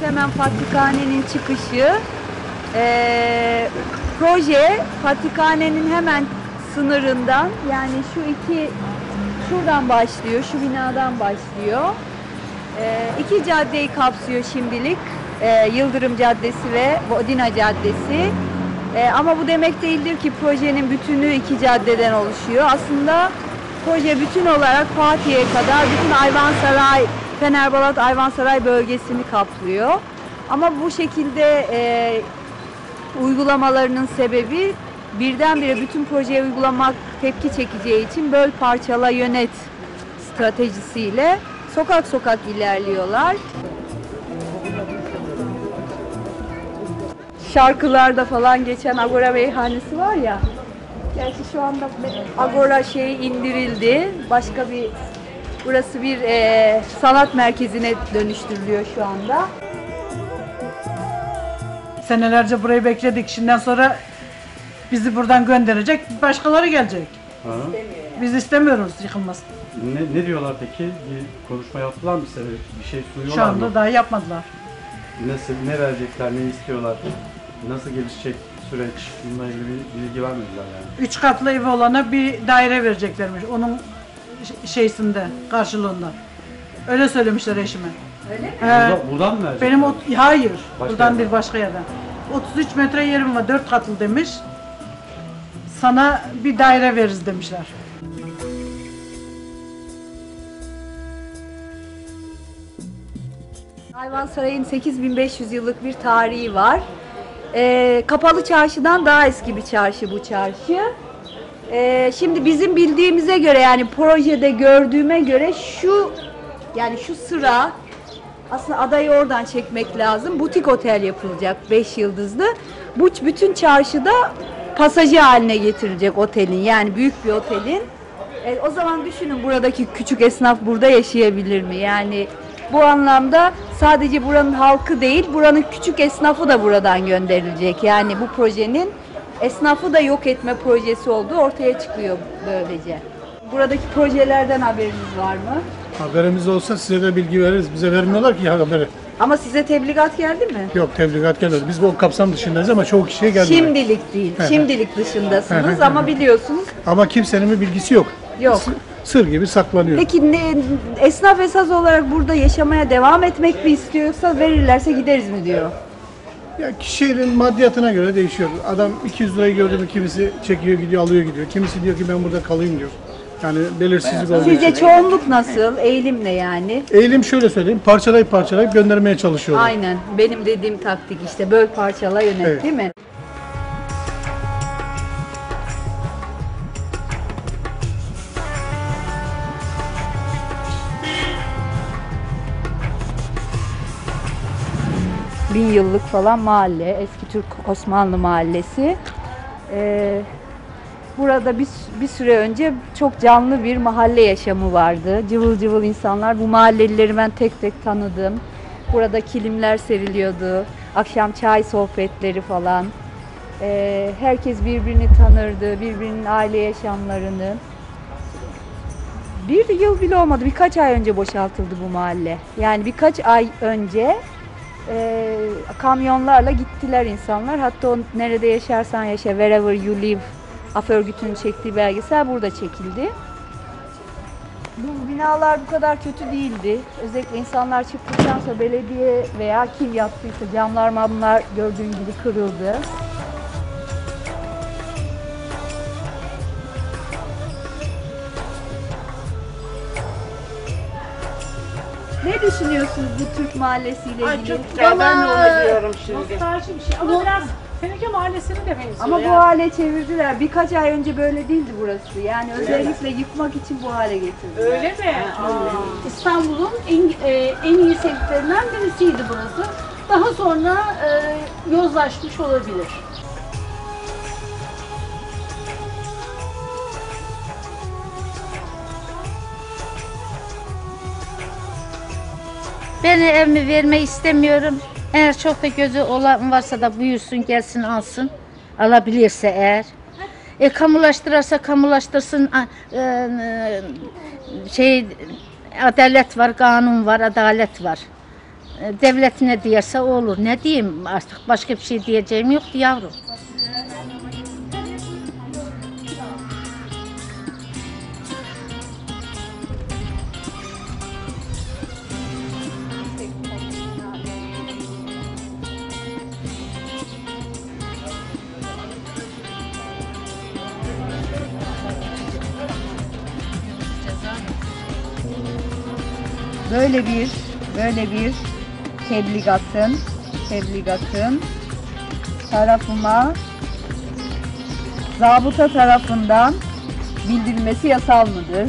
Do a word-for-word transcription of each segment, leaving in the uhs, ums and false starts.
hemen Patrikhane'nin çıkışı. Ee, proje Patrikhane'nin hemen sınırından, yani şu iki, şuradan başlıyor, şu binadan başlıyor. Ee, iki caddeyi kapsıyor şimdilik. Ee, Yıldırım Caddesi ve Bodina Caddesi. Ee, ama bu demek değildir ki projenin bütünü iki caddeden oluşuyor. Aslında proje bütün olarak Fatih'e kadar bütün Ayvansaray, Fenerbalat Ayvansaray bölgesini kaplıyor. Ama bu şekilde e, uygulamalarının sebebi, birdenbire bütün projeyi uygulamak tepki çekeceği için böl, parçala, yönet stratejisiyle sokak sokak ilerliyorlar. Şarkılarda falan geçen Agora meyhanesi var ya. Gerçi şu anda Agora şey indirildi. Başka bir, burası bir e, sanat merkezine dönüştürülüyor şu anda. Senelerce burayı bekledik. Şimdiden sonra bizi buradan gönderecek, başkaları gelecek. Ha. Biz istemiyoruz yıkılmasını. Ne, ne diyorlar peki? Bir konuşma yaptılar mı size? Bir şey sunuyorlar Şu anda mı? daha yapmadılar. Nasıl, ne verecekler, ne istiyorlar? Nasıl gelişecek süreç? Bununla ilgili bir bilgi vermediler yani. Üç katlı evi olana bir daire vereceklermiş. Onun şeysinde, karşılığında. Öyle söylemişler eşime. Öyle mi? Ee, Burada, buradan mı verecekler? benim o, hayır. Başka buradan yerden. değil, başka yerden. otuz üç metre yerim var, dört katlı demiş. Sana bir daire veririz demişler. Ayvansaray'ın sekiz bin beş yüz yıllık bir tarihi var. Ee, Kapalı Çarşı'dan daha eski bir çarşı bu çarşı. Ee, şimdi bizim bildiğimize göre, yani projede gördüğüme göre şu, yani şu sıra, aslında adayı oradan çekmek lazım. Butik otel yapılacak, beş yıldızlı. Bu bütün çarşıda pasajı haline getirilecek otelin, yani büyük bir otelin. E, o zaman düşünün, buradaki küçük esnaf burada yaşayabilir mi? Yani bu anlamda sadece buranın halkı değil, buranın küçük esnafı da buradan gönderilecek. Yani bu projenin esnafı da yok etme projesi olduğu ortaya çıkıyor böylece. Buradaki projelerden haberiniz var mı? Haberimiz olsa size de bilgi veririz. Bize vermiyorlar ki haberi. Ama size tebligat geldi mi? Yok, tebligat gelmedi. Biz bu kapsam dışındayız ama çoğu kişiye geldi. Şimdilik değil, şimdilik dışındasınız ama biliyorsunuz. Ama kimsenin bir bilgisi yok. Yok. Sır gibi saklanıyor. Peki ne, esnaf esas olarak burada yaşamaya devam etmek mi istiyorsa, verirlerse gideriz mi diyor? Ya kişinin maddiyatına göre değişiyor. Adam iki yüz lirayı gördü mü kimisi çekiyor gidiyor, alıyor gidiyor. Kimisi diyor ki ben burada kalayım diyor. Yani belirsizlik olduğu Sizce için. çoğunluk nasıl? Eğilim ne yani? Eğilim şöyle söyleyeyim, parçalayıp parçalayıp göndermeye çalışıyorlar. Aynen. Benim dediğim taktik işte. Böl, parçala, yönet, Evet. değil mi? Bin yıllık falan mahalle. Eski Türk Osmanlı mahallesi. Ee, burada bir, bir süre önce çok canlı bir mahalle yaşamı vardı. Cıvıl cıvıl insanlar. Bu mahallelileri ben tek tek tanıdım. Burada kilimler seriliyordu. Akşam çay sohbetleri falan. Ee, herkes birbirini tanırdı. Birbirinin aile yaşamlarını. Bir yıl bile olmadı. Birkaç ay önce boşaltıldı bu mahalle. Yani birkaç ay önce e, kamyonlarla gittiler insanlar. Hatta o nerede yaşarsan yaşa, wherever you live, Af Örgütü'nün çektiği belgesel burada çekildi. Bu binalar bu kadar kötü değildi. Özellikle insanlar çıktıktan sonra belediye veya kim yaptıysa camlar mamlar gördüğün gibi kırıldı. Ne düşünüyorsunuz bu Türk mahallesiyle ilgili? Ay çok güzel, ben de onu diyorum şimdi. Nostalji bir şey ama biraz Teneke Mahallesi'ne de benziyor. Ama ya. bu hale çevirdiler. Birkaç ay önce böyle değildi burası. Yani özellikle yıkmak için bu hale getirdiler. Öyle mi? İstanbul'un en, e, en iyi semtlerinden birisiydi burası. Daha sonra e, yozlaşmış olabilir. Ben evimi vermeyi istemiyorum. Eğer çok da gözü olan varsa da buyursun, gelsin alsın. Alabilirse eğer. E, kamulaştırırsa kamulaştırsın. E, e, şey, adalet var, kanun var, adalet var. e, devlet ne diyerse o olur. Ne diyeyim artık, başka bir şey diyeceğim yoktu yavrum. Böyle bir böyle bir tebligatın tebligatın tarafıma zabıta tarafından bildirilmesi yasal mıdır?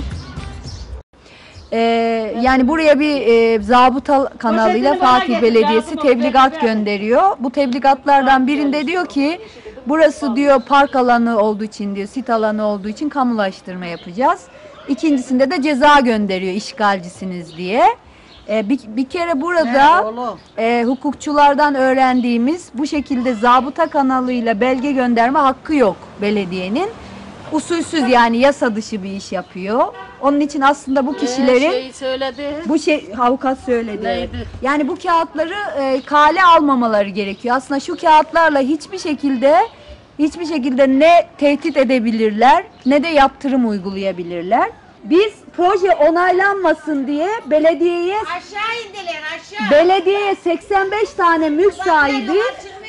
Ee, yani buraya bir e, zabıta kanalıyla Fatih Belediyesi tebligat gönderiyor. Bu tebligatlardan birinde diyor ki burası diyor park alanı olduğu için diyor, sit alanı olduğu için kamulaştırma yapacağız. İkincisinde de ceza gönderiyor işgalcisiniz diye. Ee, bir, bir kere burada e, hukukçulardan öğrendiğimiz bu şekilde zabıta kanalıyla belge gönderme hakkı yok belediyenin. Usulsüz yani yasa dışı bir iş yapıyor. Onun için aslında bu kişilerin Şey söyledi. bu şey avukat söyledi. Neydi? Yani bu kağıtları e, kale almamaları gerekiyor. Aslında şu kağıtlarla hiçbir şekilde hiçbir şekilde ne tehdit edebilirler ne de yaptırım uygulayabilirler. Biz proje onaylanmasın diye belediyeye Aşağı indiler aşağı. belediyeye seksen beş tane mülk sahibi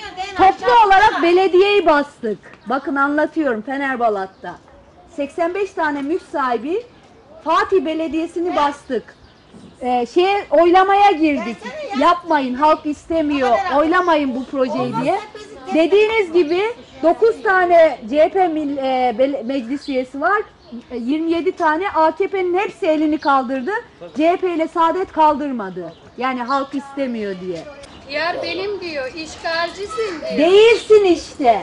toplu olarak belediyeyi bastık. Bakın anlatıyorum Fenerbalat'ta. seksen beş tane mülk sahibi Fatih Belediyesi'ni bastık. Ee, şeye oylamaya girdik. Yapmayın, halk istemiyor. Oylamayın bu projeyi diye. Dediğiniz gibi dokuz tane C H P mil, e, bele- meclis üyesi var. yirmi yedi tane A K P'nin hepsi elini kaldırdı. C H P ile Saadet kaldırmadı. Yani halk istemiyor diye. Yer benim diyor, işgalcisin diyor. Değilsin işte.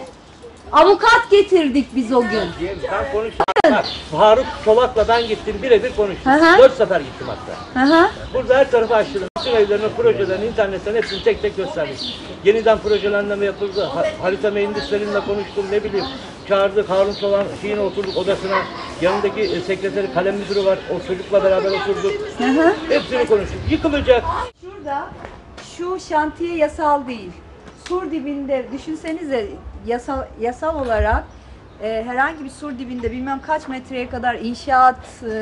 Avukat getirdik biz o gün. Ben konuştum. Bak, Faruk Çolak'la ben gittim, birebir konuştum. Hı hı. Dört sefer gittim hatta. Hı hı. Burada her tarafı açtırdım. Bütün evlerini, projelerini, internetten hepsini tek tek gösterdik. Yeniden projelendirme yapıldı. Ha, harita mühendisleriyle konuştum, ne bileyim. Çağırdık, Harun Çolak'ın şeyine oturduk odasına. Yanındaki e, sekreteri, kalem müdürü var. O çocukla beraber oturduk. Hı hı. Hepsini konuştuk. Yıkılacak. Şurada şu şantiye yasal değil. Sur dibinde düşünsenize yasal yasal olarak e, herhangi bir sur dibinde bilmem kaç metreye kadar inşaat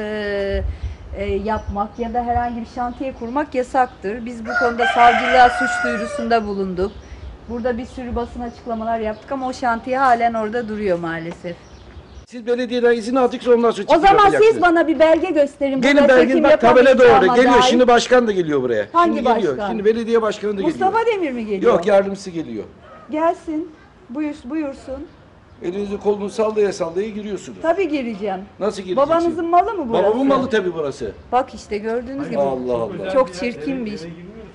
e, e, yapmak ya da herhangi bir şantiye kurmak yasaktır. Biz bu konuda savcılığa suç duyurusunda bulunduk. Burada bir sürü basın açıklamalar yaptık ama o şantiye halen orada duruyor maalesef. Siz belediyeden izin aldıkça ondan sonra O çekim zaman yapacaksınız. siz bana bir belge gösterin. Gelin Burada belgin çekim bak tabela da orada yapamayacağıma geliyor. dair. Şimdi başkan da geliyor buraya. Hangi Şimdi geliyor. başkan? Şimdi belediye başkanı da geliyor. Mustafa Demir mi geliyor? Yok, yardımcısı geliyor. Gelsin. Buyur, buyursun. Elinizi kolunu sallaya sallaya giriyorsunuz. Tabii gireceğim. Nasıl gireceksin? Babanızın malı mı burası? Babamın malı tabii burası. Bak işte gördüğünüz gibi. Allah Allah. Çok çirkin bir iş.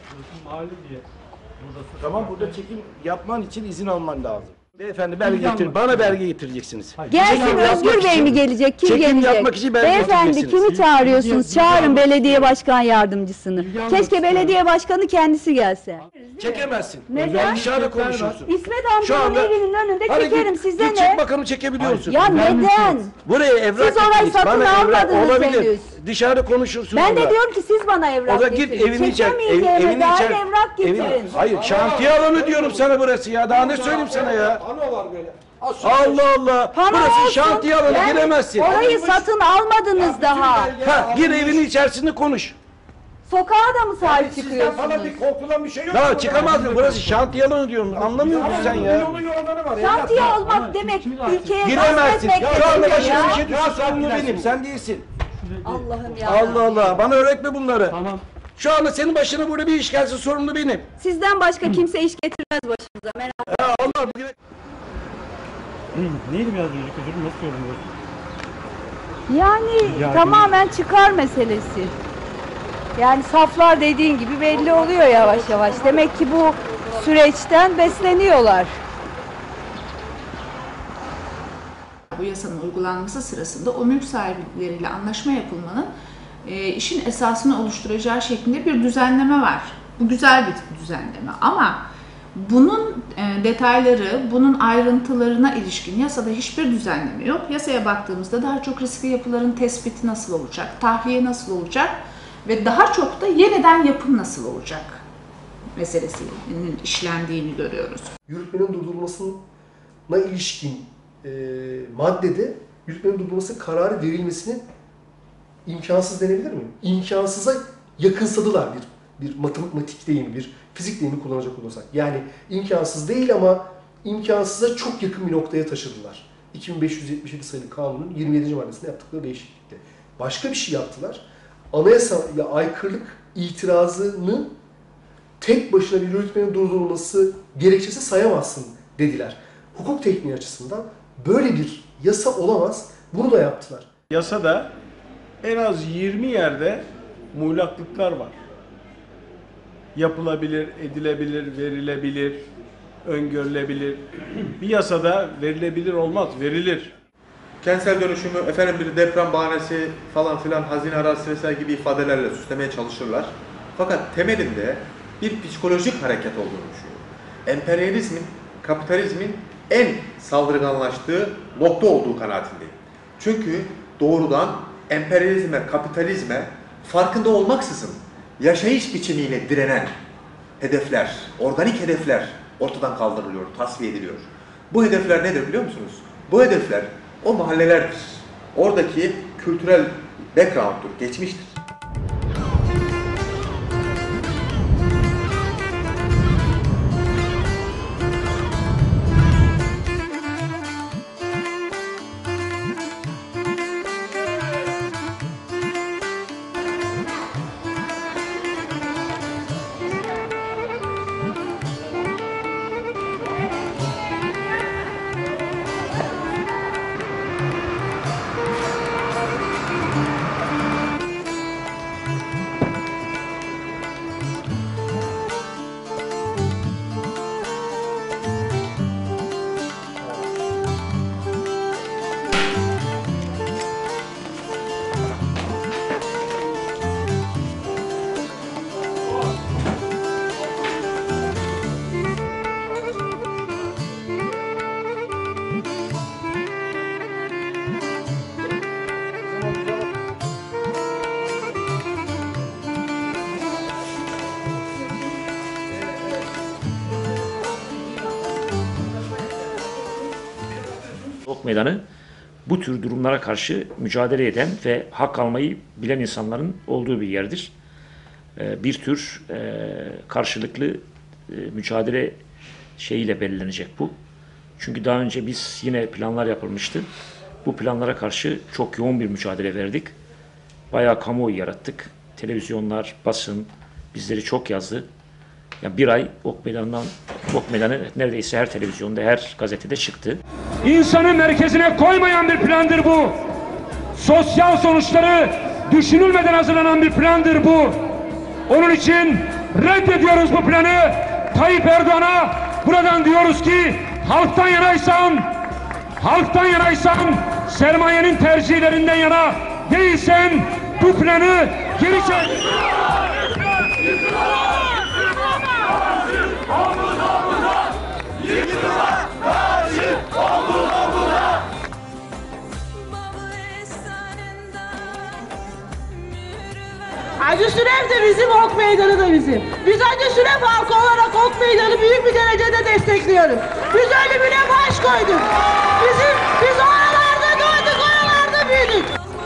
Tamam, burada çekim yapman için izin alman lazım. Beyefendi belge getir. Bana belge getireceksiniz. Gelsin Çekim Özgür yapmak Bey için- mi gelecek? Kim çekim gelecek? yapmak için belge Beyefendi getireceksiniz. kimi çağırıyorsunuz? Çağırın belediye başkan yardımcısını. Keşke belediye başkanı kendisi gelse. Çekemezsin. Neden? Dışarıda konuşuyorsun. İsmet Şu amcanın anda- evinin önünde Hadi çekerim git, size git ne? çek bakalım, çekebiliyor musun? Ya neden? Buraya evrak Siz orayı getirin. satın Bana evrak almadınız olabilir. henüz. Dışarıda konuşursun. Ben de orada. diyorum ki siz bana evrak O da git getirin. evini içer. Ev, Çekemeyeceğime evini dair içer. evrak Evini- getirin. hayır, şantiye alanı diyorum sana burası ya. Daha ne söyleyeyim sana ya? Allah Allah. Pano burası olsun. şantiye alanı, Yani giremezsin. Orayı satın almadınız daha. Ha, gir evinin içerisinde konuş. Sokağa da mı sahip çıkıyorsunuz? korkulan bir şey yok. Ya çıkamazsın. Burası şantiye alanı diyorum. Anlamıyor musun sen ya? Şantiye olmak demek ülkeye Giremezsin. gasp etmek Şu anda demektir başına ya. bir şey düşse sorumlu benim. Sen değilsin. Allah'ım ya. Allah Allah. Bana öğretme bunları. Tamam. Şu anda senin başına burada bir iş gelse sorumlu benim. Sizden başka kimse iş getirmez başımıza. Merak Ya Allah. Neydi biraz önceki özür nasıl yorumluyorsun? Yani Yani- tamamen çıkar meselesi. Yani saflar dediğin gibi belli oluyor yavaş yavaş. Demek ki bu süreçten besleniyorlar. Bu yasanın uygulanması sırasında o mülk sahipleriyle anlaşma yapılmanın e, işin esasını oluşturacağı şeklinde bir düzenleme var. Bu güzel bir düzenleme ama bunun e, detayları, bunun ayrıntılarına ilişkin yasada hiçbir düzenleme yok. Yasaya baktığımızda daha çok riskli yapıların tespiti nasıl olacak, tahliye nasıl olacak ve daha çok da yeniden yapım nasıl olacak? meselesinin işlendiğini görüyoruz. Yürütmenin durdurulmasına ilişkin e, maddede yürütmenin durdurulması kararı verilmesinin imkansız denebilir mi? İmkansıza yakınsadılar bir bir matematik deyimi, bir fizik deyimi kullanacak olursak. Yani imkansız değil ama imkansıza çok yakın bir noktaya taşıdılar. iki bin beş yüz yetmiş yedi sayılı kanunun yirmi yedinci maddesinde yaptıkları değişiklikte. Başka bir şey yaptılar. Anayasaya aykırılık itirazını tek başına bir yürütmenin durdurulması gerekçesi sayamazsın dediler. Hukuk tekniği açısından böyle bir yasa olamaz. Bunu da yaptılar. Yasada en az yirmi yerde muğlaklıklar var. Yapılabilir, edilebilir, verilebilir, öngörülebilir. Bir yasada verilebilir olmaz, verilir. Kentsel dönüşümü, efendim bir deprem bahanesi falan filan, hazine arazisi vesaire gibi ifadelerle süslemeye çalışırlar. Fakat temelinde bir psikolojik hareket olduğunu düşünüyorum. Emperyalizmin, kapitalizmin en saldırganlaştığı nokta olduğu kanaatindeyim. Çünkü doğrudan emperyalizme, kapitalizme farkında olmaksızın yaşayış biçimiyle direnen hedefler, organik hedefler ortadan kaldırılıyor, tasfiye ediliyor. Bu hedefler nedir biliyor musunuz? Bu hedefler o mahallelerdir. Oradaki kültürel background'dur, geçmiştir. Ok Meydanı bu tür durumlara karşı mücadele eden ve hak almayı bilen insanların olduğu bir yerdir. Bir tür karşılıklı mücadele şeyiyle belirlenecek bu. Çünkü daha önce biz yine planlar yapılmıştı. Bu planlara karşı çok yoğun bir mücadele verdik. Bayağı kamuoyu yarattık. Televizyonlar, basın bizleri çok yazdı. Yani bir ay Ok Meydanı'ndan, Ok Meydanı neredeyse her televizyonda, her gazetede çıktı. İnsanı merkezine koymayan bir plandır bu. Sosyal sonuçları düşünülmeden hazırlanan bir plandır bu. Onun için reddediyoruz bu planı. Tayyip Erdoğan'a buradan diyoruz ki halktan yanaysan, halktan yanaysan, sermayenin tercihlerinden yana değilsen bu planı geri çek. Hacı Süref de bizim, Ok Meydanı da bizim. Biz Hacı Süref halkı olarak Ok Meydanı büyük bir derecede destekliyoruz. Biz ölümüne baş koyduk. Bizim, biz oralarda doğduk, oralarda büyüdük.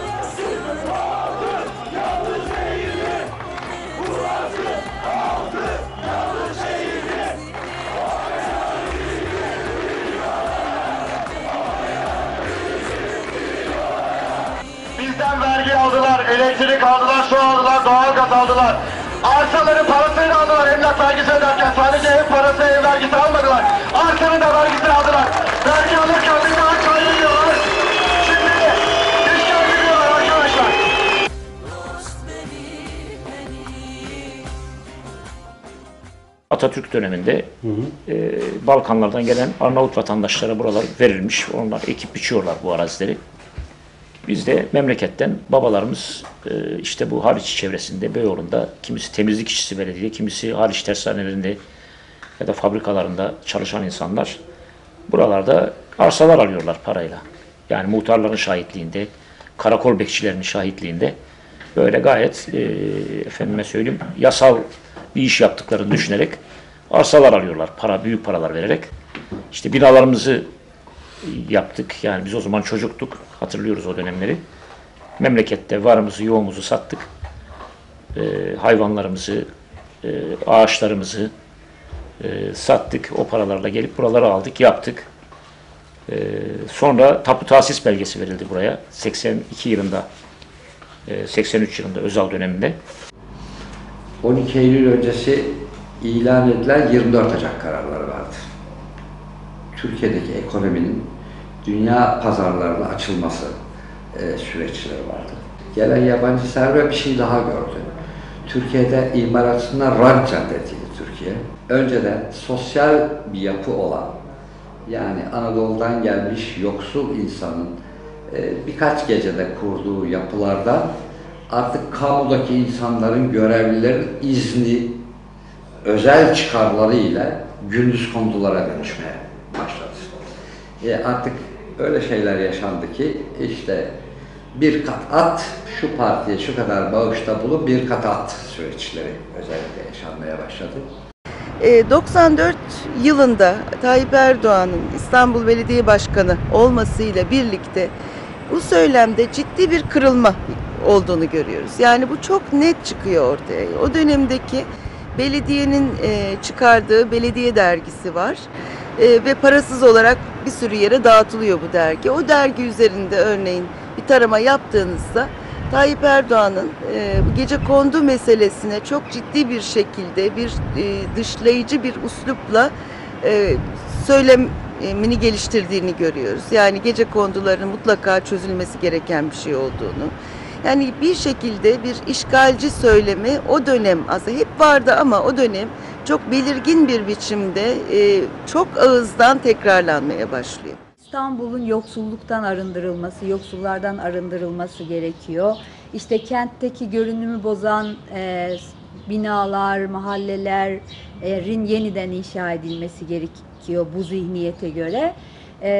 Bizden vergi aldılar, elektrik aldılar, su aldılar, doğalgaz aldılar. Arsaların parasını aldılar emlak vergisi öderken. Sadece ev parası, ev vergisi almadılar. Arsanın da vergisini aldılar. Vergi alırken bir daha kaybediyorlar. Şimdi iş kaybediyorlar arkadaşlar. Atatürk döneminde hı hı. E, Balkanlardan gelen Arnavut vatandaşlara buralar verilmiş. Onlar ekip biçiyorlar bu arazileri. Biz de memleketten babalarımız e, işte bu Haliç çevresinde, Beyoğlu'nda, kimisi temizlik işçisi belediye, kimisi Haliç tersanelerinde ya da fabrikalarında çalışan insanlar buralarda arsalar alıyorlar parayla. Yani muhtarların şahitliğinde, karakol bekçilerinin şahitliğinde böyle gayet e, efendime söyleyeyim yasal bir iş yaptıklarını düşünerek arsalar alıyorlar. Para, büyük paralar vererek. İşte binalarımızı yaptık. Yani biz o zaman çocuktuk. Hatırlıyoruz o dönemleri. Memlekette varımızı, yoğumuzu sattık. Ee, hayvanlarımızı, e, ağaçlarımızı e, sattık. O paralarla gelip buraları aldık, yaptık. Ee, sonra tapu tahsis belgesi verildi buraya. seksen iki yılında, e, seksen üç yılında Özal döneminde. on iki Eylül öncesi ilan edilen yirmi dört Ocak kararları vardı. Türkiye'deki ekonominin dünya pazarlarına açılması e, süreçleri vardı. Gelen yabancı sermaye bir şey daha gördü. Türkiye'de imalatçısından rant caddetiydi Türkiye. Önceden sosyal bir yapı olan, yani Anadolu'dan gelmiş yoksul insanın e, birkaç gecede kurduğu yapılardan artık kamudaki insanların, görevlilerin izni, özel çıkarları ile gündüz kondulara dönüşmeye başladı. E artık öyle şeyler yaşandı ki işte bir kat at, şu partiye şu kadar bağışta bulun, bir kat at süreçleri özellikle yaşanmaya başladı. doksan dört yılında Tayyip Erdoğan'ın İstanbul Belediye Başkanı olmasıyla birlikte bu söylemde ciddi bir kırılma olduğunu görüyoruz. Yani bu çok net çıkıyor ortaya. O dönemdeki belediyenin çıkardığı belediye dergisi var ve parasız olarak bir sürü yere dağıtılıyor bu dergi. O dergi üzerinde örneğin bir tarama yaptığınızda Tayyip Erdoğan'ın e, bu gecekondu meselesine çok ciddi bir şekilde bir e, dışlayıcı bir üslupla e, söylemini geliştirdiğini görüyoruz. Yani gecekonduların mutlaka çözülmesi gereken bir şey olduğunu. Yani bir şekilde bir işgalci söylemi o dönem aslında hep vardı ama o dönem çok belirgin bir biçimde e, çok ağızdan tekrarlanmaya başlıyor. İstanbul'un yoksulluktan arındırılması, yoksullardan arındırılması gerekiyor. İşte kentteki görünümü bozan e, binalar, mahallelerin yeniden inşa edilmesi gerekiyor bu zihniyete göre. E,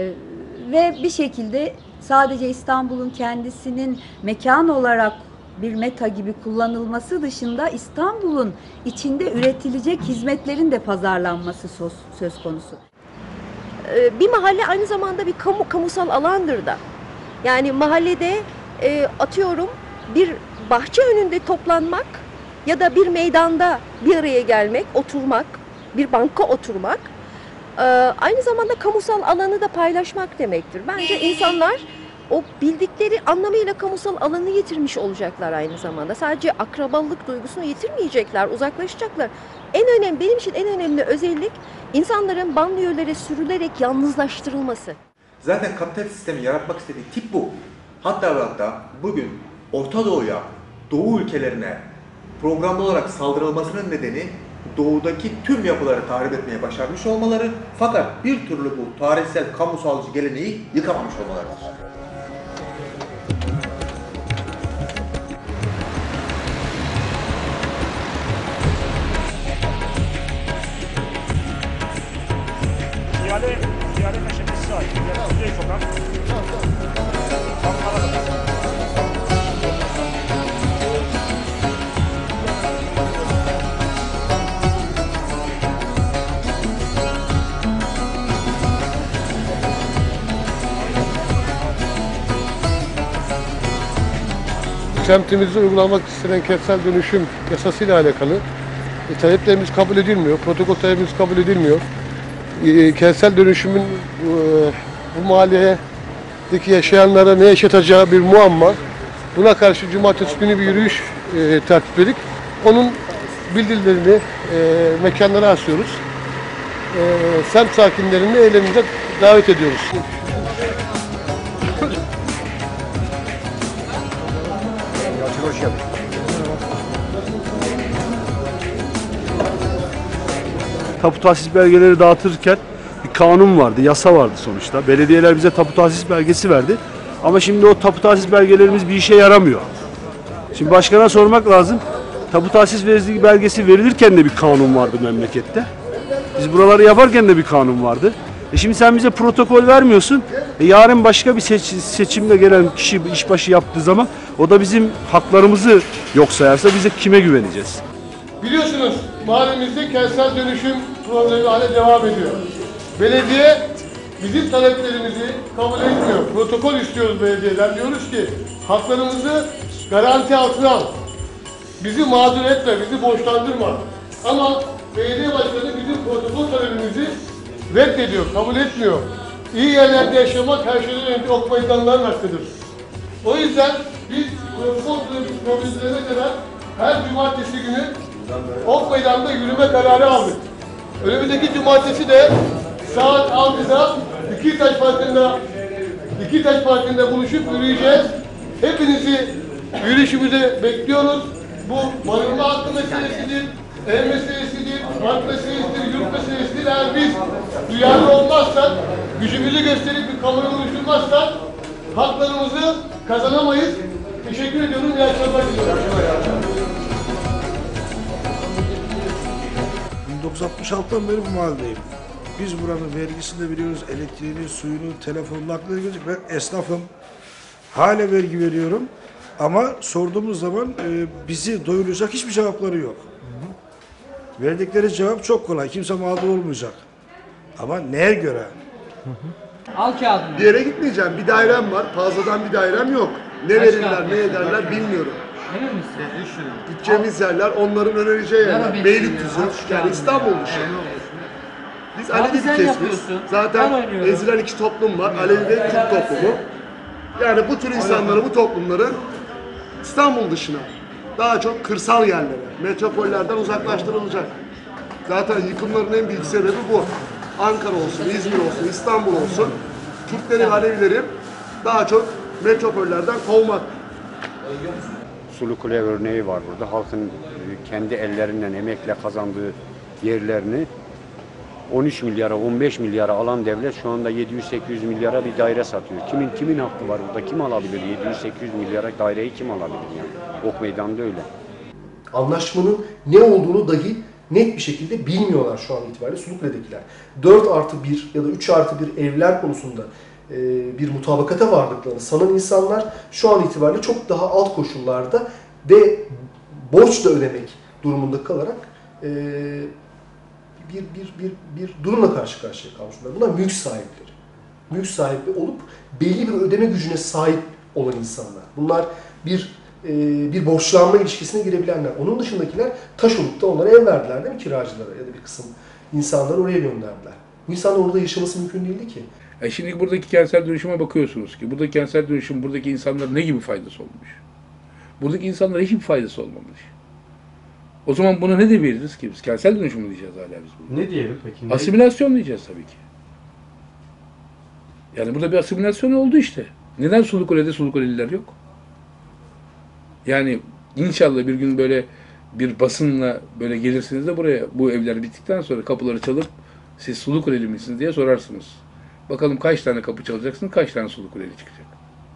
ve bir şekilde sadece İstanbul'un kendisinin mekan olarak bir meta gibi kullanılması dışında İstanbul'un içinde üretilecek hizmetlerin de pazarlanması söz, söz konusu. Bir mahalle aynı zamanda bir kamu kamusal alandır da. Yani mahallede e, atıyorum bir bahçe önünde toplanmak ya da bir meydanda bir araya gelmek, oturmak, bir banka oturmak e, aynı zamanda kamusal alanı da paylaşmak demektir. Bence insanlar o bildikleri anlamıyla kamusal alanı yitirmiş olacaklar aynı zamanda. Sadece akrabalık duygusunu yitirmeyecekler, uzaklaşacaklar. En önemli, benim için en önemli özellik insanların banliyölere sürülerek yalnızlaştırılması. Zaten kapitalist sistemi yaratmak istediği tip bu. Hatta ve hatta bugün Orta Doğu'ya, Doğu ülkelerine programlı olarak saldırılmasının nedeni Doğu'daki tüm yapıları tahrip etmeye başarmış olmaları, fakat bir türlü bu tarihsel kamusalcı geleneği yıkamamış olmalarıdır. Ziyade, ziyade meşekkesi var. Kuzey sokak. Semtimizde uygulanmak istenen kentsel dönüşüm yasasıyla alakalı e, taleplerimiz kabul edilmiyor, protokol taleplerimiz kabul edilmiyor. E, kentsel dönüşümün e, bu mahalledeki yaşayanlara ne yaşatacağı bir muamma. Buna karşı cumartesi günü bir yürüyüş e, tertip ettik. Onun bildirilerini e, mekanlara asıyoruz. E, semt sakinlerini eylemimize davet ediyoruz. Hoş geldin. Tapu tahsis belgeleri dağıtırken bir kanun vardı, yasa vardı sonuçta. Belediyeler bize tapu tahsis belgesi verdi. Ama şimdi o tapu tahsis belgelerimiz bir işe yaramıyor. Şimdi başkana sormak lazım. Tapu tahsis belgesi verilirken de bir kanun vardı memlekette. Biz buraları yaparken de bir kanun vardı. E şimdi sen bize protokol vermiyorsun. E yarın başka bir seç, seçimle gelen kişi işbaşı yaptığı zaman o da bizim haklarımızı yok sayarsa bize kime güveneceğiz? Biliyorsunuz mahallemizde kentsel dönüşüm problemi hala devam ediyor. Belediye bizim taleplerimizi kabul etmiyor. Protokol istiyoruz belediyeden. Diyoruz ki haklarımızı garanti altına al. Bizi mağdur etme, bizi borçlandırma. Ama belediye başkanı bizim protokol talebimizi reddediyor, kabul etmiyor. İyi yerlerde yaşamak her şeyden önce ok meydanların hakkıdır. O yüzden biz protokol problemlerine kadar her cumartesi günü ok meydanda yürüme kararı aldık. Önümüzdeki cumartesi de saat altıda Dikitaş Parkı'nda Dikitaş Parkı'nda buluşup yürüyeceğiz. Hepinizi yürüyüşümüze bekliyoruz. Bu barınma hakkı meselesidir, ev meselesidir, park meselesidir, yurt meselesidir. Eğer biz duyarlı olmazsak, gücümüzü gösterip bir kamuoyu oluşturmazsak haklarımızı kazanamayız. Teşekkür ediyorum. İyi akşamlar diliyorum. bin dokuz yüz altmış altıdan beri bu mahalledeyim. Biz buranın vergisini de veriyoruz, elektriğini, suyunu, telefonunu, aklına gelecek. Ben esnafım. Hala vergi veriyorum. Ama sorduğumuz zaman e, bizi doyuracak hiçbir cevapları yok. Hı hı. Verdikleri cevap çok kolay. Kimse mağdur olmayacak. Ama neye göre? Hı hı. Al kağıdını. Bir yere gitmeyeceğim. Bir dairem var. Fazladan bir dairem yok. Ne Kaç verirler, ne ederler bilmiyorum. Emin misin? Gideceğimiz yerler onların önereceği yerler. Beylikdüzü, yani İstanbul dışı. Biz Alevi bir kesimiz. Zaten ezilen iki toplum var. Alevi ve Türk toplumu. Yani bu tür insanları, bu toplumları İstanbul dışına, daha çok kırsal yerlere, metropollerden uzaklaştırılacak. Zaten yıkımların en büyük sebebi bu. Ankara olsun, İzmir olsun, İstanbul olsun, Türkleri, Alevileri daha çok metropollerden kovmak. Sulukule örneği var burada. Halkın kendi ellerinden emekle kazandığı yerlerini on üç milyara, on beş milyara alan devlet şu anda yedi yüz sekiz yüz milyara bir daire satıyor. Kimin kimin hakkı var burada? Kim alabilir? yedi yüz sekiz yüz milyara daireyi kim alabilir yani? Ok Meydanı'nda öyle. Anlaşmanın ne olduğunu dahi net bir şekilde bilmiyorlar şu an itibariyle Sulukule'dekiler. dört artı bir ya da üç artı bir evler konusunda e, bir mutabakata vardıklarını sanan insanlar şu an itibariyle çok daha alt koşullarda ve borç da ödemek durumunda kalarak e, bir, bir, bir, bir durumla karşı karşıya kalmışlar. Bunlar mülk sahipleri. Mülk sahibi olup belli bir ödeme gücüne sahip olan insanlar. Bunlar bir e, bir borçlanma ilişkisine girebilenler. Onun dışındakiler taş olup da onlara ev verdiler değil mi kiracılara ya da bir kısım insanları oraya gönderdiler. Bu insanlar orada yaşaması mümkün değildi ki. E şimdi buradaki kentsel dönüşüme bakıyorsunuz ki buradaki kentsel dönüşüm buradaki insanlara ne gibi faydası olmuş? Buradaki insanlara hiçbir faydası olmamış. O zaman buna ne diyebiliriz ki biz? Kentsel dönüşüm mü diyeceğiz hala biz burada? Ne diyelim peki? Asimilasyon diyeceğiz tabii ki. Yani burada bir asimilasyon oldu işte. Neden Sulukule'de Sulukuleliler yok? Yani inşallah bir gün böyle bir basınla böyle gelirsiniz de buraya bu evler bittikten sonra kapıları çalıp siz Sulukuleli misiniz diye sorarsınız. Bakalım kaç tane kapı çalacaksın, kaç tane Sulukuleli çıkacak.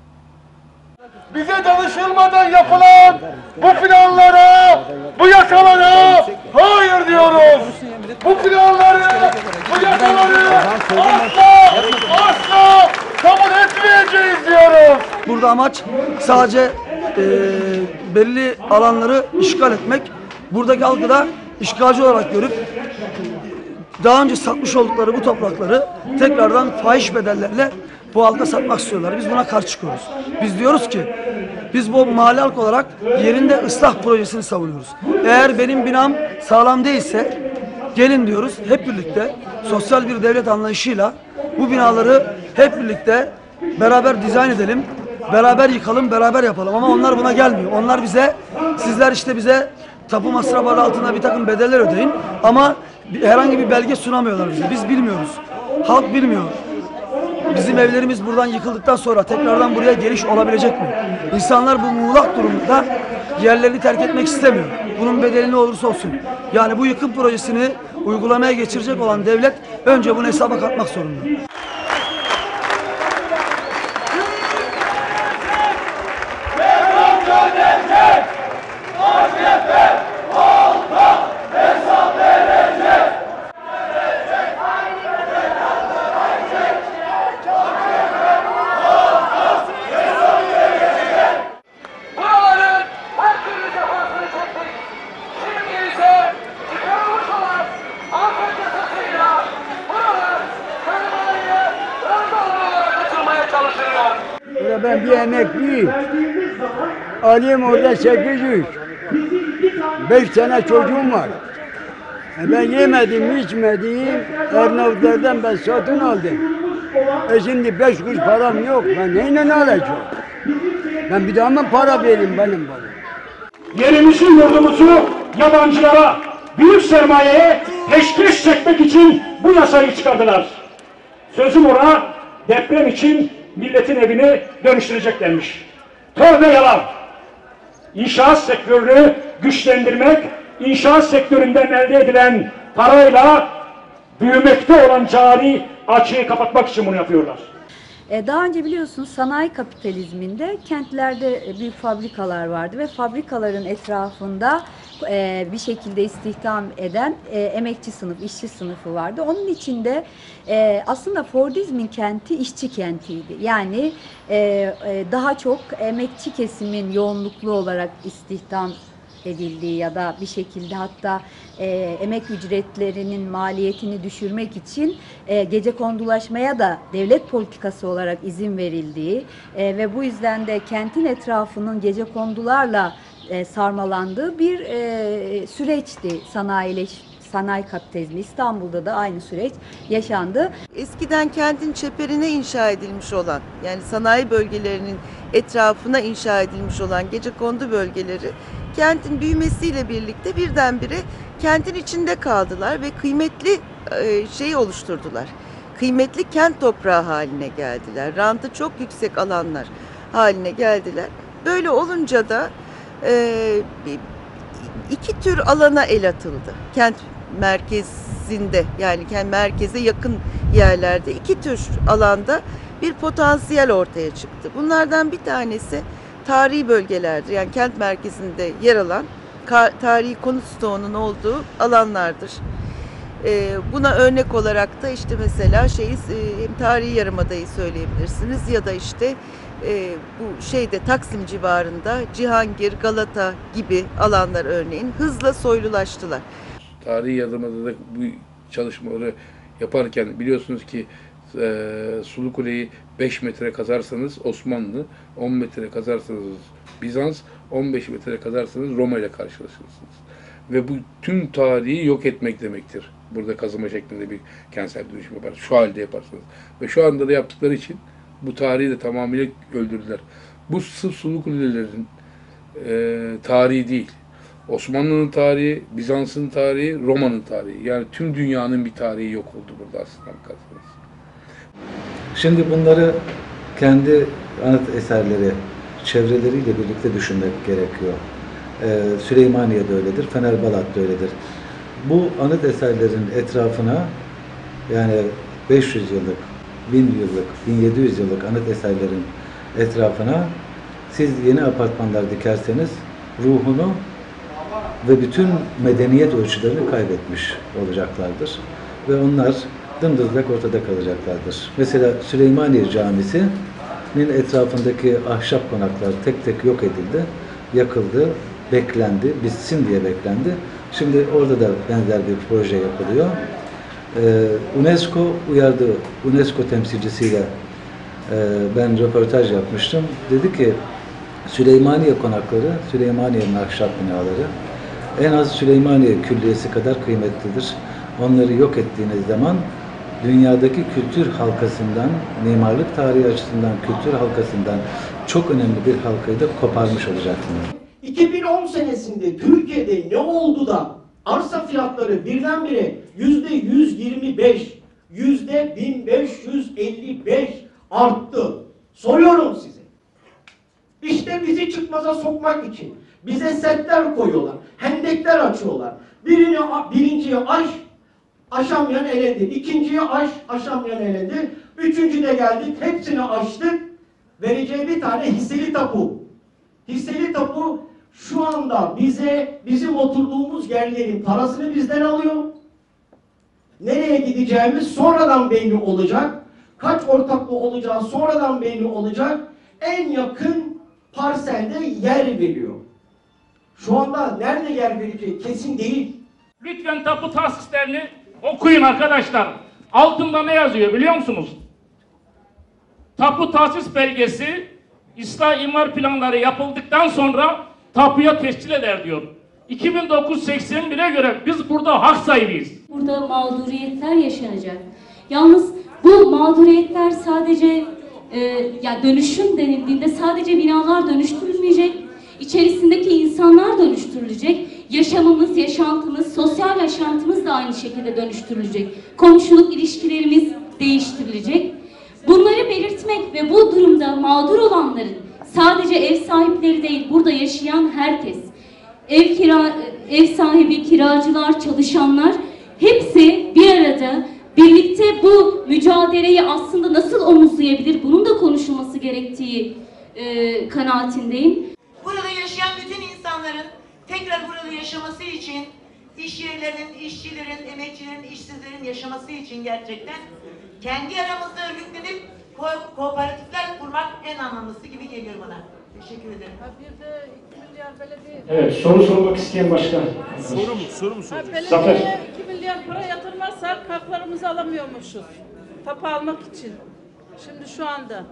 Bize danışılmadan yapılan bu planlara, bu yasalara hayır diyoruz. Bu planları, bu yasaları asla, asla kabul etmeyeceğiz diyoruz. Burada amaç sadece e, belli alanları işgal etmek. Buradaki halkı da işgalci olarak görüp daha önce satmış oldukları bu toprakları tekrardan fahiş bedellerle bu halka satmak istiyorlar. Biz buna karşı çıkıyoruz. Biz diyoruz ki biz bu mahalle halk olarak yerinde ıslah projesini savunuyoruz. Eğer benim binam sağlam değilse gelin diyoruz hep birlikte sosyal bir devlet anlayışıyla bu binaları hep birlikte beraber dizayn edelim. Beraber yıkalım, beraber yapalım ama onlar buna gelmiyor. Onlar bize, sizler işte bize tapu masrafları altında bir takım bedeller ödeyin ama herhangi bir belge sunamıyorlar bize. Biz bilmiyoruz. Halk bilmiyor. Bizim evlerimiz buradan yıkıldıktan sonra tekrardan buraya geliş olabilecek mi? İnsanlar bu muğlak durumda yerlerini terk etmek istemiyor. Bunun bedeli ne olursa olsun. Yani bu yıkım projesini uygulamaya geçirecek olan devlet önce bunu hesaba katmak zorunda. Buraların her türlü cefasını çektik. Şimdi ise Orada ben bir emekliyim. Alayım orada sekiz yüz. Beş tane çocuğum var. E ben yemedim, içmedim. Arnavutlardan ben satın aldım. E şimdi beş kuruş param yok. Ben neyle alacağım? Ben bir daha mı para vereyim benim bana? Yerimizin yurdumuzu yabancılara, büyük sermayeye peşkeş çekmek için bu yasayı çıkardılar. Sözüm ona deprem için milletin evini dönüştüreceklermiş. Tövbe yalan. İnşaat sektörünü güçlendirmek, inşaat sektöründen elde edilen parayla büyümekte olan cari açığı kapatmak için bunu yapıyorlar. Daha önce biliyorsunuz sanayi kapitalizminde kentlerde büyük fabrikalar vardı ve fabrikaların etrafında bir şekilde istihdam eden emekçi sınıf, işçi sınıfı vardı. Onun içinde aslında Fordizmin kenti işçi kentiydi. Yani daha çok emekçi kesimin yoğunluklu olarak istihdam edildiği ya da bir şekilde hatta e, emek ücretlerinin maliyetini düşürmek için e, gecekondulaşmaya da devlet politikası olarak izin verildiği e, ve bu yüzden de kentin etrafının gecekondularla e, sarmalandığı bir e, süreçti sanayileş sanayi kapitalizmi. İstanbul'da da aynı süreç yaşandı. Eskiden kentin çeperine inşa edilmiş olan, yani sanayi bölgelerinin etrafına inşa edilmiş olan gecekondu bölgeleri kentin büyümesiyle birlikte birdenbire kentin içinde kaldılar ve kıymetli şey oluşturdular. Kıymetli kent toprağı haline geldiler. Rantı çok yüksek alanlar haline geldiler. Böyle olunca da iki tür alana el atıldı. Kent merkezinde, yani kent merkeze yakın yerlerde iki tür alanda bir potansiyel ortaya çıktı. Bunlardan bir tanesi tarihi bölgelerdir. Yani kent merkezinde yer alan tarihi konut stoğunun olduğu alanlardır. Ee, buna örnek olarak da işte mesela şeyi, hem tarihi yarımadayı söyleyebilirsiniz ya da işte e, bu şeyde Taksim civarında Cihangir, Galata gibi alanlar örneğin hızla soylulaştılar. Tarihi yarımada da bu çalışmaları yaparken biliyorsunuz ki e, Sulu Kule'yi beş metre kazarsanız Osmanlı, on metre kazarsanız Bizans, on beş metre kazarsanız Roma ile karşılaşırsınız. Ve bu tüm tarihi yok etmek demektir. Burada kazıma şeklinde bir kentsel dönüşüm yapar. Şu halde yaparsınız. Ve şu anda da yaptıkları için bu tarihi de tamamıyla öldürdüler. Bu sırf Sulu Kulelerin e, tarihi değil. Osmanlı'nın tarihi, Bizans'ın tarihi, Roma'nın tarihi. Yani tüm dünyanın bir tarihi yok oldu burada aslında bakarsanız. Şimdi bunları kendi anıt eserleri, çevreleriyle birlikte düşünmek gerekiyor. Ee, Süleymaniye de öyledir, Fenerbalat da öyledir. Bu anıt eserlerin etrafına, yani beş yüz yıllık, bin yıllık, bin yedi yüz yıllık anıt eserlerin etrafına siz yeni apartmanlar dikerseniz ruhunu ve bütün medeniyet ölçülerini kaybetmiş olacaklardır. Ve onlar dımdızlak ortada kalacaklardır. Mesela Süleymaniye Camisi'nin etrafındaki ahşap konaklar tek tek yok edildi, yakıldı, beklendi, bitsin diye beklendi. Şimdi orada da benzer bir proje yapılıyor. Ee, UNESCO uyardı, UNESCO temsilcisiyle e, ben röportaj yapmıştım. Dedi ki Süleymaniye konakları, Süleymaniye'nin ahşap binaları en az Süleymaniye Külliyesi kadar kıymetlidir. Onları yok ettiğiniz zaman dünyadaki kültür halkasından, mimarlık tarihi açısından, kültür halkasından çok önemli bir halkayı da koparmış olacaksınız. iki bin on senesinde Türkiye'de ne oldu da arsa fiyatları birdenbire yüzde yüz yirmi beş, yüzde bin beş yüz elli beş arttı? Soruyorum size. İşte bizi çıkmaza sokmak için bize setler koyuyorlar, hendekler açıyorlar. Birini, birinciyi aş, aşamayan eledi. İkinciyi aş, aşamayan eledi. Üçüncü de geldik, hepsini aştık. Vereceği bir tane hisseli tapu. Hisseli tapu şu anda bize, bizim oturduğumuz yerlerin parasını bizden alıyor. Nereye gideceğimiz sonradan belli olacak. Kaç ortaklı olacağı sonradan belli olacak. En yakın parselde yer veriyor. Şu anda nerede yer verecek kesin değil. Lütfen tapu tahsislerini okuyun arkadaşlar. Altında ne yazıyor biliyor musunuz? tapu tahsis belgesi ıslah imar planları yapıldıktan sonra tapuya tescil eder diyor. iki bin dokuz yüz seksen bire göre biz burada hak sahibiyiz. Burada mağduriyetler yaşanacak. Yalnız bu mağduriyetler sadece e, ya dönüşüm denildiğinde sadece binalar dönüştürülmeyecek, içerisindeki insanlar dönüştürülecek. Yaşamımız, yaşantımız, sosyal yaşantımız da aynı şekilde dönüştürülecek. Komşuluk ilişkilerimiz değiştirilecek. Bunları belirtmek ve bu durumda mağdur olanların sadece ev sahipleri değil, burada yaşayan herkes, ev kira, ev sahibi, kiracılar, çalışanlar hepsi bir arada birlikte bu mücadeleyi aslında nasıl omuzlayabilir, bunun da konuşulması gerektiği e, kanaatindeyim. Burada yaşayan bütün insanların tekrar burada yaşaması için, iş yerlerinin, işçilerin, emekçilerin, işsizlerin yaşaması için gerçekten kendi aramızda örgütlenip ko kooperatifler kurmak en anlamlısı gibi geliyor bana. Teşekkür ederim. Bir de iki milyar belediye... Evet, soru sormak isteyen başka. Soru mu? Soru mu soracağız? Zafer. Belediyeye iki milyar para yatırmazsak haklarımızı alamıyormuşuz. Tapu almak için. Şimdi şu anda.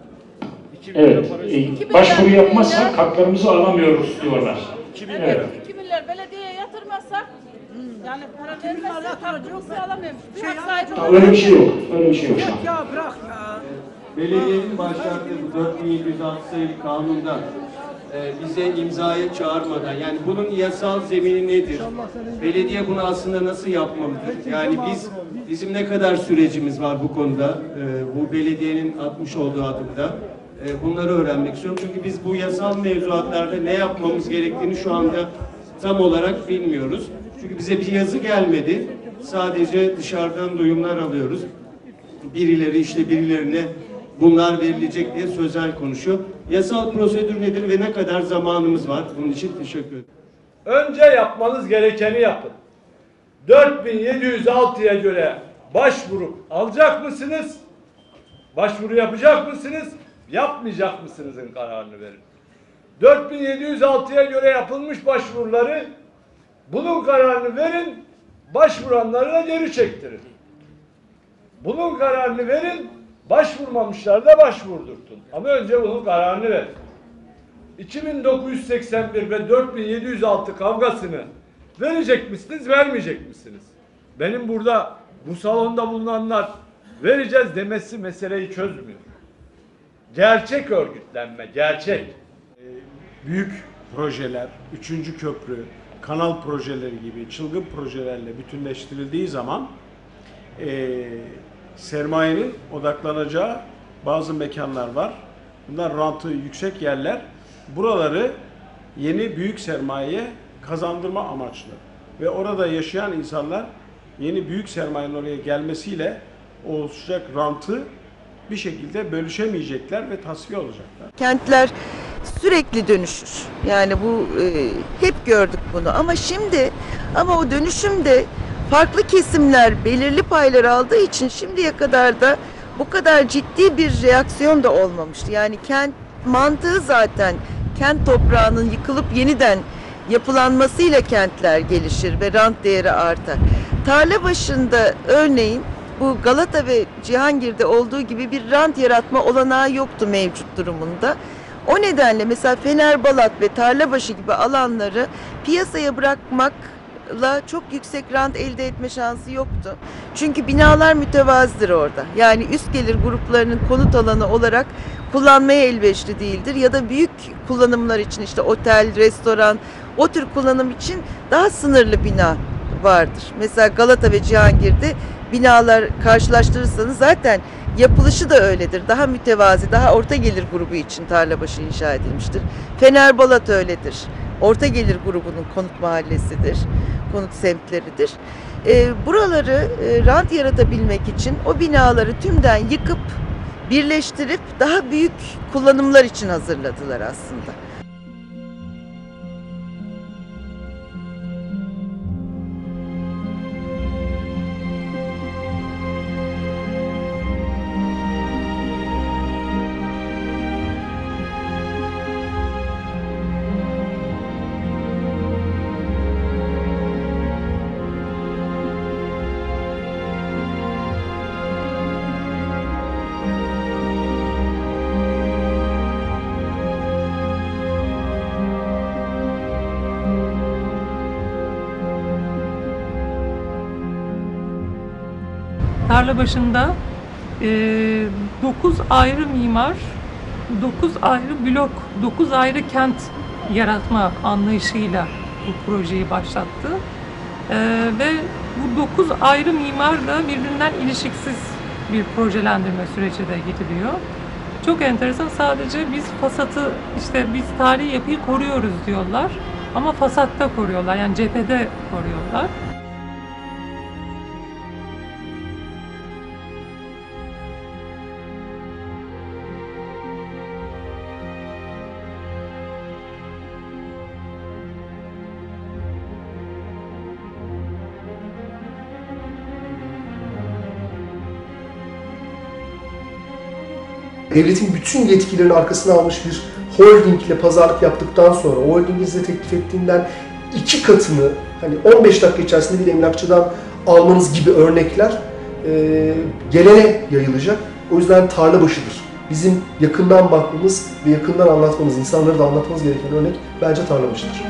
Evet, e, başvuru yapmazsak haklarımızı alamıyoruz diyorlar. Evet, iki milyar belediyeye yatırmazsak yani para vermezsek hakkımızı alamıyormuş. Bir hak sahibi Ya, öyle bir şey yok, öyle bir şey yok şu an. Ya bırak ya. Belediyenin başlattığı bu dört bin yedi yüz altı sayılı kanunda e, bize imzaya çağırmadan, yani bunun yasal zemini nedir? Belediye bunu aslında nasıl yapmalıdır? Yani biz bizim ne kadar sürecimiz var bu konuda, e, bu belediyenin atmış olduğu adımda? E, bunları öğrenmek istiyorum. Çünkü biz bu yasal mevzuatlarda ne yapmamız gerektiğini şu anda tam olarak bilmiyoruz. Çünkü bize bir yazı gelmedi. Sadece dışarıdan duyumlar alıyoruz. Birileri işte birilerine bunlar verilecek diye sözel konuşuyor. Yasal prosedür nedir ve ne kadar zamanımız var? Bunun için teşekkür ederim. Önce yapmanız gerekeni yapın. dört bin yedi yüz altıya göre başvuru alacak mısınız? Başvuru yapacak mısınız? Yapmayacak mısınızın kararını verin. dört bin yedi yüz altıya göre yapılmış başvuruları bunun kararını verin, başvuranları da geri çektirin. Bunun kararını verin, başvurmamışlar da başvurdurtun. Ama önce bunun kararını verin. iki bin dokuz yüz seksen bir ve dört bin yedi yüz altı kavgasını verecek misiniz, vermeyecek misiniz? Benim burada bu salonda bulunanlar vereceğiz demesi meseleyi çözmüyor. Gerçek örgütlenme, gerçek. Büyük projeler, üçüncü köprü, kanal projeleri gibi çılgın projelerle bütünleştirildiği zaman e, sermayenin odaklanacağı bazı mekanlar var. Bunlar rantı yüksek yerler. Buraları yeni büyük sermayeye kazandırma amaçlı. Ve orada yaşayan insanlar yeni büyük sermayenin oraya gelmesiyle oluşacak rantı bir şekilde bölüşemeyecekler ve tasfiye olacaklar. Kentler sürekli dönüşür. Yani bu e, hep gördük bunu. Ama şimdi ama o dönüşümde farklı kesimler belirli paylar aldığı için şimdiye kadar da bu kadar ciddi bir reaksiyon da olmamıştı. Yani kent mantığı zaten kent toprağının yıkılıp yeniden yapılanmasıyla kentler gelişir ve rant değeri artar. Tarla başında örneğin bu Galata ve Cihangir'de olduğu gibi bir rant yaratma olanağı yoktu mevcut durumunda. O nedenle mesela Fenerbalat ve Tarlabaşı gibi alanları piyasaya bırakmakla çok yüksek rant elde etme şansı yoktu. Çünkü binalar mütevazıdır orada. Yani üst gelir gruplarının konut alanı olarak kullanmaya elverişli değildir. Ya da büyük kullanımlar için işte otel, restoran, o tür kullanım için daha sınırlı bina vardır. Mesela Galata ve Cihangir'de binalar karşılaştırırsanız zaten yapılışı da öyledir. Daha mütevazi, daha orta gelir grubu için Tarlabaşı inşa edilmiştir. Fenerbalat öyledir. Orta gelir grubunun konut mahallesidir, konut semtleridir. E, buraları e, rant yaratabilmek için o binaları tümden yıkıp birleştirip daha büyük kullanımlar için hazırladılar aslında. Tarlabaşı'nda dokuz ayrı mimar, dokuz ayrı blok, dokuz ayrı kent yaratma anlayışıyla bu projeyi başlattı. Ee, ve bu dokuz ayrı mimar da birbirinden ilişiksiz bir projelendirme süreci de gidiliyor. Çok enteresan, sadece biz fasatı, işte biz tarihi yapıyı koruyoruz diyorlar ama fasatta koruyorlar, yani cephede koruyorlar. Devletin bütün yetkilerini arkasına almış bir holdingle pazarlık yaptıktan sonra, o holdingin size teklif ettiğinden iki katını, hani on beş dakika içerisinde bir emlakçıdan almanız gibi örnekler e, gelene yayılacak. O yüzden Tarlabaşı'dır. Bizim yakından bakmamız ve yakından anlatmamız, insanları da anlatmamız gereken örnek bence Tarlabaşı'dır.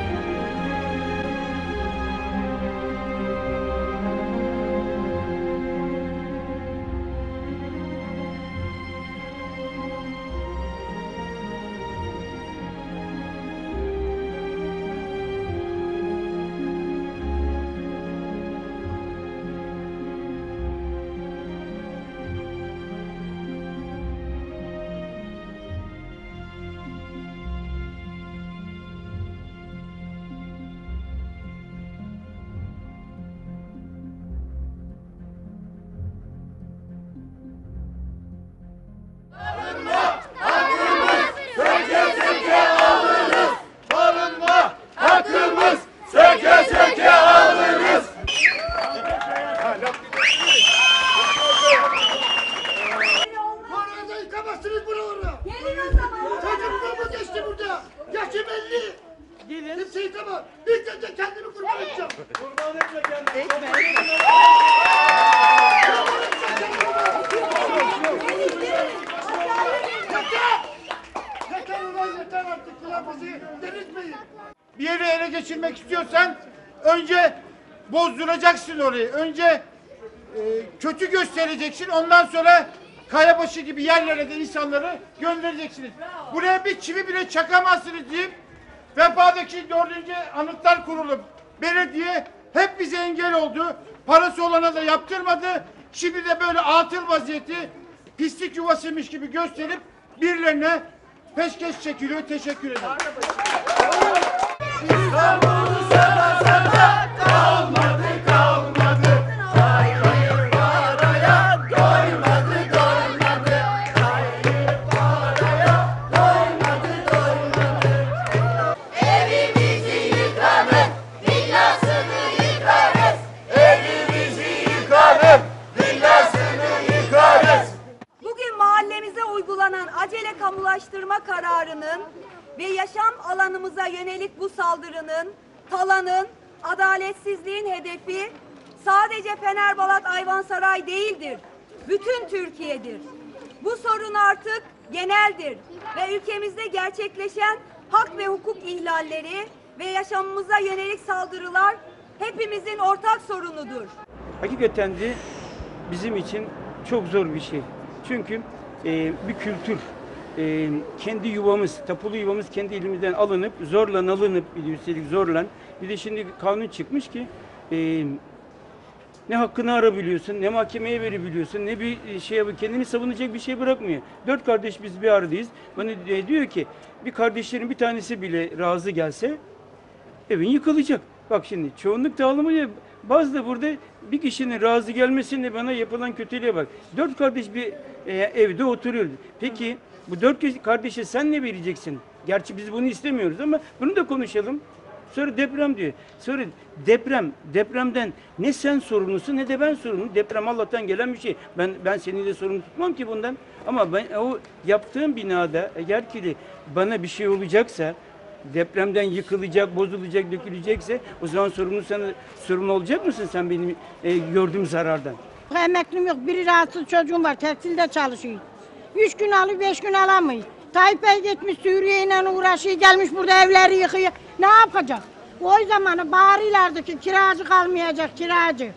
Bir yeri ele geçirmek istiyorsan önce bozduracaksın orayı. Önce e, kötü göstereceksin. Ondan sonra Kayabaşı gibi yerlere de insanları göndereceksiniz. Buraya bir çivi bile çakamazsınız deyip Vefa'daki dördüncü Anıtlar Kurulu belediye hep bize engel oldu. Parası olana da yaptırmadı. Şimdi de böyle atıl vaziyeti pislik yuvasıymış gibi gösterip birilerine peşkeş çekiliyor. Teşekkür ederim. İstanbul'u sana sana kalmadı kalmadı. Hayır paraya doymadı doymadı. Hayır paraya doymadı doymadı. Evimizi yıkarız, villasını yıkarız. Evimizi yıkarız, villasını yıkarız. Bugün mahallemize uygulanan acele kamulaştırma kararının ve yaşam alanımıza yönelik bu saldırının, talanın, adaletsizliğin hedefi sadece Fenerbalat Ayvansaray değildir. Bütün Türkiye'dir. Bu sorun artık geneldir ve ülkemizde gerçekleşen hak ve hukuk ihlalleri ve yaşamımıza yönelik saldırılar hepimizin ortak sorunudur. Hakikaten de bizim için çok zor bir şey. Çünkü e, bir kültür. Ee, kendi yuvamız, tapulu yuvamız kendi elimizden alınıp, zorla alınıp, bir de üstelik zorla, bir de şimdi kanun çıkmış ki e, ne hakkını arabiliyorsun, ne mahkemeye verebiliyorsun, ne bir şey yapıp kendini savunacak bir şey bırakmıyor. Dört kardeş biz bir aradayız. Bana e, diyor ki bir kardeşlerin bir tanesi bile razı gelse evin yıkılacak. Bak şimdi çoğunluk dağılımı diyor. Bazı da burada bir kişinin razı gelmesine bana yapılan kötülüğe bak. Dört kardeş bir e, evde oturuyor. Peki bu dört kardeşe sen ne vereceksin? Gerçi biz bunu istemiyoruz ama bunu da konuşalım. Sonra deprem diyor. Sonra deprem, depremden ne sen sorumlusun ne de ben sorumluyum. Deprem Allah'tan gelen bir şey. Ben ben seni de sorumlu tutmam ki bundan. Ama ben o yaptığım binada eğer ki bana bir şey olacaksa, depremden yıkılacak, bozulacak, dökülecekse o zaman sorumlu sana sorumlu olacak mısın sen benim e, gördüğüm zarardan? Emeklim yok. Biri rahatsız çocuğum var. Tekstilde çalışıyor. Üç gün alıyor, beş gün alamayız. Tayyip Bey gitmiş Suriye'yle uğraşıyor, gelmiş burada evleri yıkıyor. Ne yapacak? O zaman bağırıyorlardı ki kiracı kalmayacak, kiracı.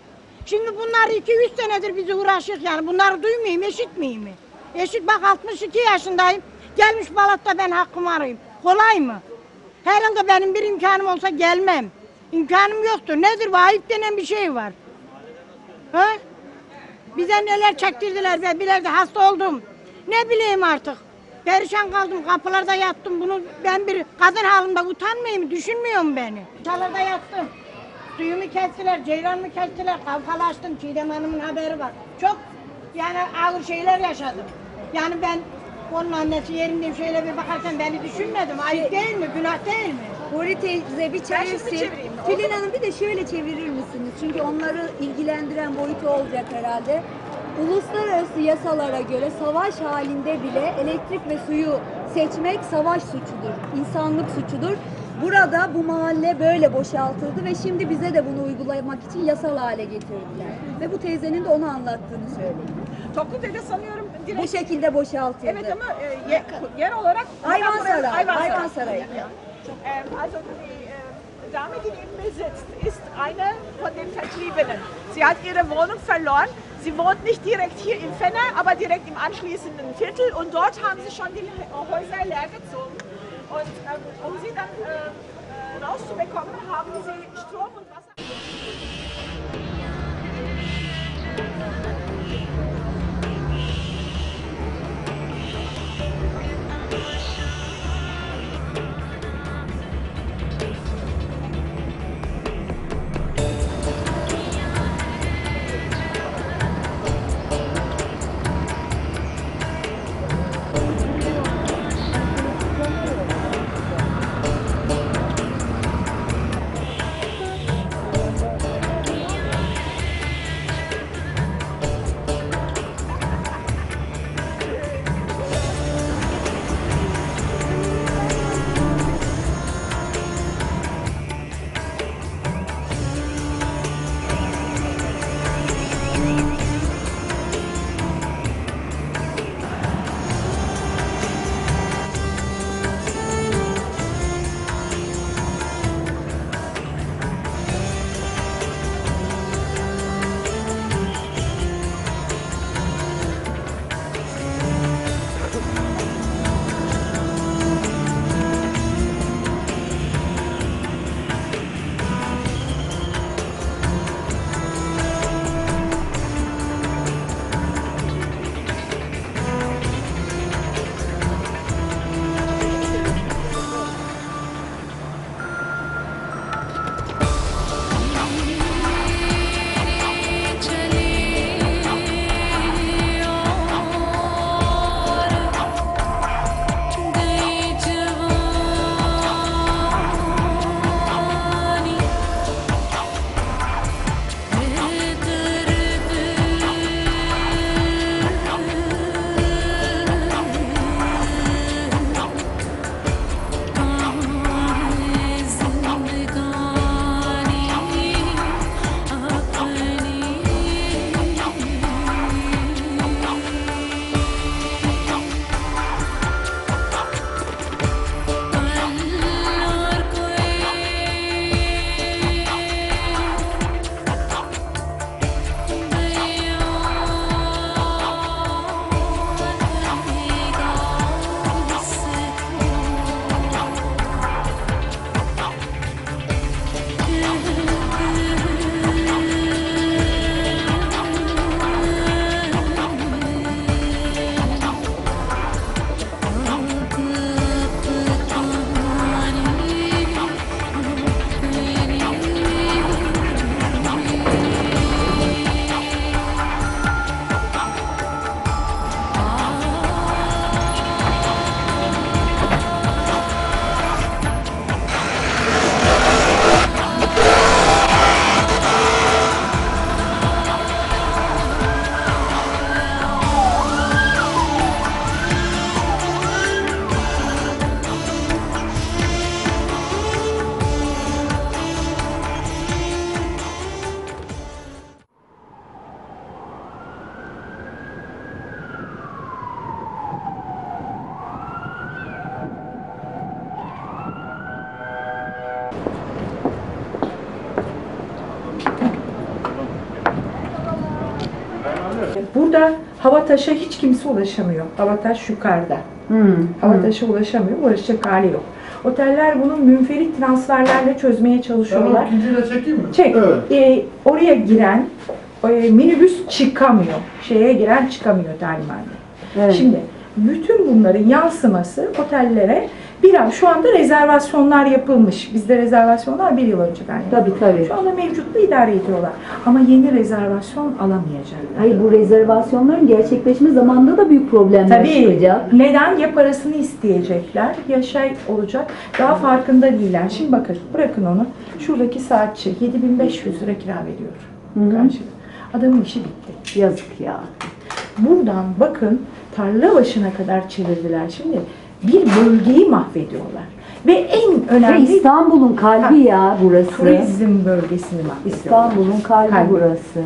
Şimdi bunlar iki üç senedir bizi uğraşıyor yani. Bunları duymayayım, eşitmeyeyim mi? Eşit bak altmış iki yaşındayım. Gelmiş Balat'ta ben hakkımı arayayım. Kolay mı? Herhalde benim bir imkanım olsa gelmem. İmkanım yoktur. Nedir bu? Ayıp denen bir şey var. Ha? Bize neler çektirdiler be. Bilerde hasta oldum. Ne bileyim artık. Perişan kaldım. Kapılarda yattım. Bunu ben bir kadın halimde utanmayayım. Düşünmüyor mu beni? Çalarda yattım. Suyumu kestiler, ceyranımı kestiler. Kavgalaştım. Çiğdem Hanım'ın haberi var. Çok yani ağır şeyler yaşadım. Yani ben onun annesi yerinde şöyle bir bakarken beni düşünmedim. Ayıp değil mi? Günah değil mi? Huri teyze bir çevirsin. Tülin Hanım bir de şöyle çevirir misiniz? Çünkü onları ilgilendiren boyutu olacak herhalde. Uluslararası yasalara göre savaş halinde bile elektrik ve suyu seçmek savaş suçudur. İnsanlık suçudur. Burada bu mahalle böyle boşaltıldı ve şimdi bize de bunu uygulamak için yasal hale getirdiler. Ve bu teyzenin de onu anlattığını söyleyin. Topluca sanıyorum direkt... Bu şekilde boşaltıldı. Evet ama e, yer, yer olarak... Hayvansaray. Hayvansaray. Hayvansaray. Ja. Ähm, also die äh, Dame, die neben mir sitzt, ist eine von den Vertriebenen. Sie hat ihre Wohnung verloren. Sie wohnt nicht direkt hier in Fenner, aber direkt im anschließenden Viertel. Und dort haben sie schon die Häuser leer gezogen. Und ähm, um sie dann äh, rauszubekommen, haben sie Strom und Wasser... Burada Havataş'a hiç kimse ulaşamıyor. Havataş yukarıda. Hmm. Havataş'a ulaşamıyor, ulaşacak hali yok. Oteller bunu münferit transferlerle çözmeye çalışıyorlar. Ben o ikinciyi de çekeyim mi? Çek. Evet. Ee, oraya giren e, minibüs çıkamıyor. Şeye giren çıkamıyor talimhanede. Evet. Şimdi bütün bunların yansıması otellere bir an şu anda rezervasyonlar yapılmış. Bizde rezervasyonlar bir yıl önceden yapıldı. Tabii tabii. Şu anda mevcutlu idare ediyorlar. Ama yeni rezervasyon alamayacaklar. Hayır, bu rezervasyonların gerçekleşme zamanında da büyük problemler Tabii. çıkacak. Neden? Ya parasını isteyecekler, ya şey olacak. Daha farkında değiller. Şimdi bakın, bırakın onu. Şuradaki saatçi yedi bin beş yüz lira kira veriyor. Karşıda. Adamın işi bitti. Yazık ya. Buradan bakın tarla başına kadar çevirdiler. Şimdi bir bölgeyi mahvediyorlar. Ve en önemli... Ve İstanbul'un kalbi Ha, ya burası. Turizm bölgesini mahvediyorlar. İstanbul'un kalbi, Kalbi. burası.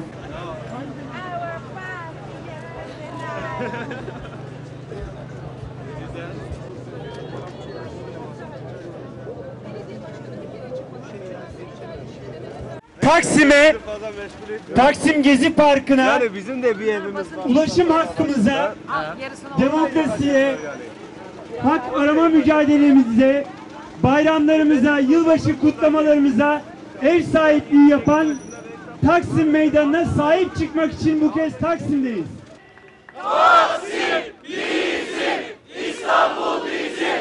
Taksim'e, Taksim Gezi Parkı'na, Yani bizim de bir evimiz var. ulaşım hakkımıza, demokrasiye, hak arama mücadelemize, bayramlarımıza, yılbaşı kutlamalarımıza ev sahipliği yapan Taksim Meydanı'na sahip çıkmak için bu kez Taksim'deyiz. Taksim bizim, İstanbul bizim.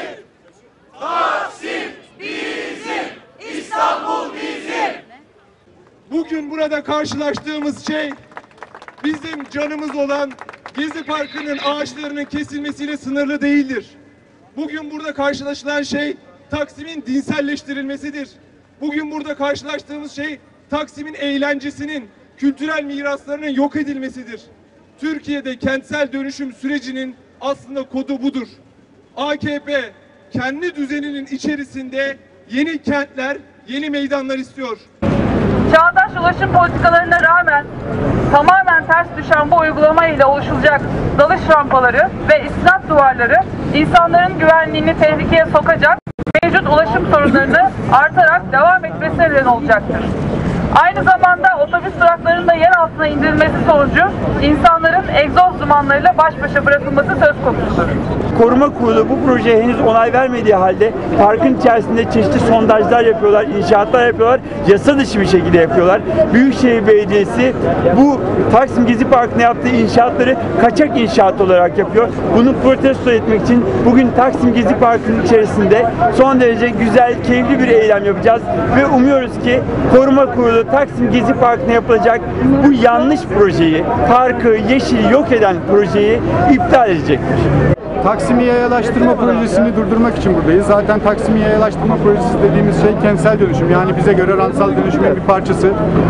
Taksim bizim, İstanbul bizim. Bugün burada karşılaştığımız şey bizim canımız olan Gezi Parkı'nın ağaçlarının kesilmesiyle sınırlı değildir. Bugün burada karşılaşılan şey Taksim'in dinselleştirilmesidir. Bugün burada karşılaştığımız şey Taksim'in eğlencesinin, kültürel miraslarının yok edilmesidir. Türkiye'de kentsel dönüşüm sürecinin aslında kodu budur. A K P kendi düzeninin içerisinde yeni kentler, yeni meydanlar istiyor. Çağdaş ulaşım politikalarına rağmen tamamen ters düşen bu uygulama ile oluşulacak dalış rampaları ve istinat duvarları insanların güvenliğini tehlikeye sokacak, mevcut ulaşım sorunlarını artarak devam etmesine neden olacaktır. Aynı zamanda otobüs duraklarının da yer altına indirilmesi sonucu insanların egzoz dumanlarıyla baş başa bırakılması söz konusudur. Koruma Kurulu bu projeye henüz onay vermediği halde parkın içerisinde çeşitli sondajlar yapıyorlar, inşaatlar yapıyorlar, yasa dışı bir şekilde yapıyorlar. Büyükşehir Belediyesi bu Taksim Gezi Parkı'na yaptığı inşaatları kaçak inşaat olarak yapıyor. Bunu protesto etmek için bugün Taksim Gezi Parkı'nın içerisinde son derece güzel, keyifli bir eylem yapacağız ve umuyoruz ki Koruma Kurulu Taksim Gezi Parkı'na yapılacak bu yanlış projeyi, parkı, yeşili yok eden projeyi iptal edecektir. Taksim'i yayalaştırma projesini durdurmak için buradayız. Zaten Taksim'i yayalaştırma projesi dediğimiz şey kentsel dönüşüm. Yani bize göre rantsal dönüşümün bir parçası.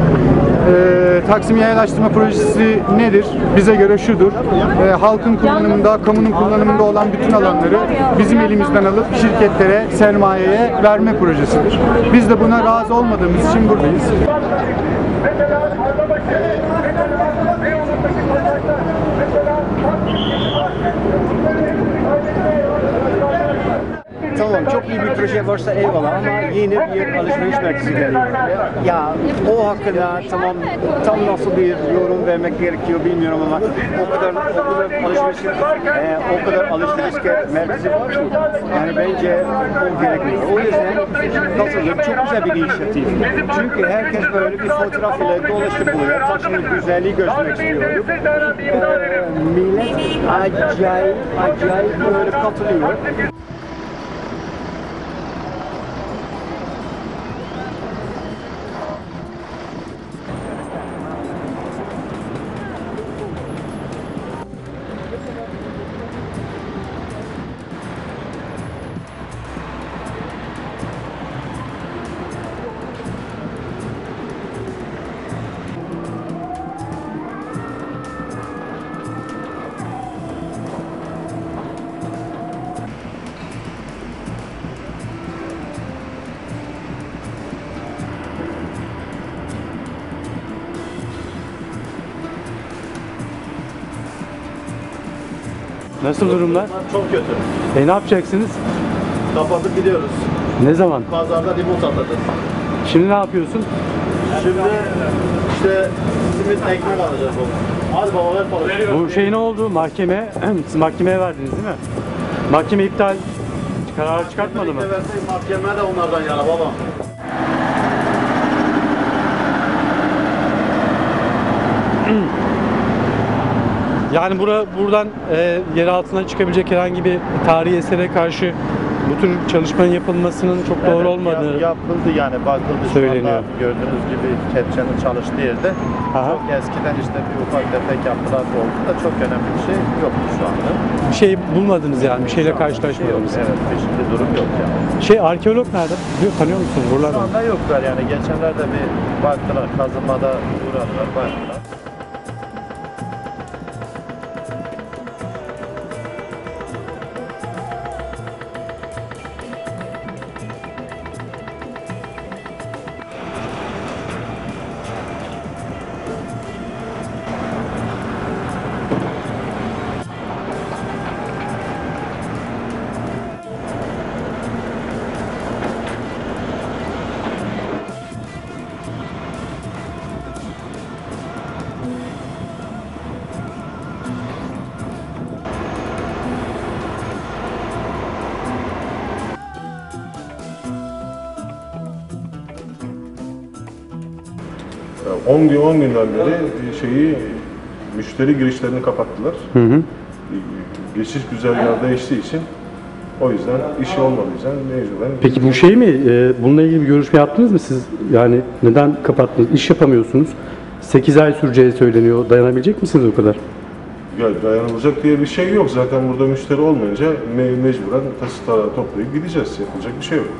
Ee, Taksim'i yayalaştırma projesi nedir? Bize göre şudur. Ee, halkın kullanımında, kamunun kullanımında olan bütün alanları bizim elimizden alıp şirketlere, sermayeye verme projesidir. Biz de buna razı olmadığımız için buradayız. Tamam, çok iyi bir proje varsa eyvallah ama yeni bir alışveriş merkezi geliyor. Ya o hakkında tamam tam nasıl bir yorum vermek gerekiyor bilmiyorum ama o kadar o kadar alışveriş e, o kadar alışveriş merkezi var ki yani bence o gerekmiyor. O yüzden katılıyorum. Çok güzel bir inisiyatif. Çünkü herkes böyle bir fotoğraf ile dolaşıp buraya Taksim'in güzelliği görmek istiyor. Ee, millet acayip acayip böyle katılıyor. Nasıl durumlar? Çok kötü. E ne yapacaksınız? Kapatıp gidiyoruz. Ne zaman? Pazarda limon satacağız. Şimdi ne yapıyorsun? Şimdi İşte simit ekmek alacağız baba. Hadi baba ver parayı. Bu şey ne oldu? Mahkeme, siz mahkemeye verdiniz değil mi? Mahkeme iptal kararı çıkartmadı mı? Mahkeme de onlardan yana baba. Yani bura, buradan e, yer altından çıkabilecek herhangi bir tarihi esere karşı bu tür çalışmanın yapılmasının çok doğru Evet, olmadığını yap- yapıldı yani bakıldı şu söyleniyor. anda gördüğünüz gibi kepçenin çalıştığı yerde Aha. çok eskiden işte bir ufak tefek yaptılar oldu da çok önemli bir şey yok şu anda. Bir şey bulmadınız yani, bir şeyle karşılaşmadınız. Evet, bir durum yok yani. Şey, arkeolog nerede? Biliyor, tanıyor musunuz Şu buralardan? anda yoklar yani geçenlerde bir baktılar kazılmada uğradılar baktılar. on gün on günden beri şeyi müşteri girişlerini kapattılar. Hı hı. Geçiş güzergahı değiştiği için o yüzden işi olmadığı için mecburen. Peki bu şey mi? E, bununla ilgili bir görüşme yaptınız mı siz? Yani neden kapattınız? İş yapamıyorsunuz. sekiz ay süreceği söyleniyor. Dayanabilecek misiniz o kadar? Ya dayanılacak diye bir şey yok. Zaten burada müşteri olmayınca me- mecburen tası tarağı toplayıp gideceğiz. Yapılacak bir şey yok.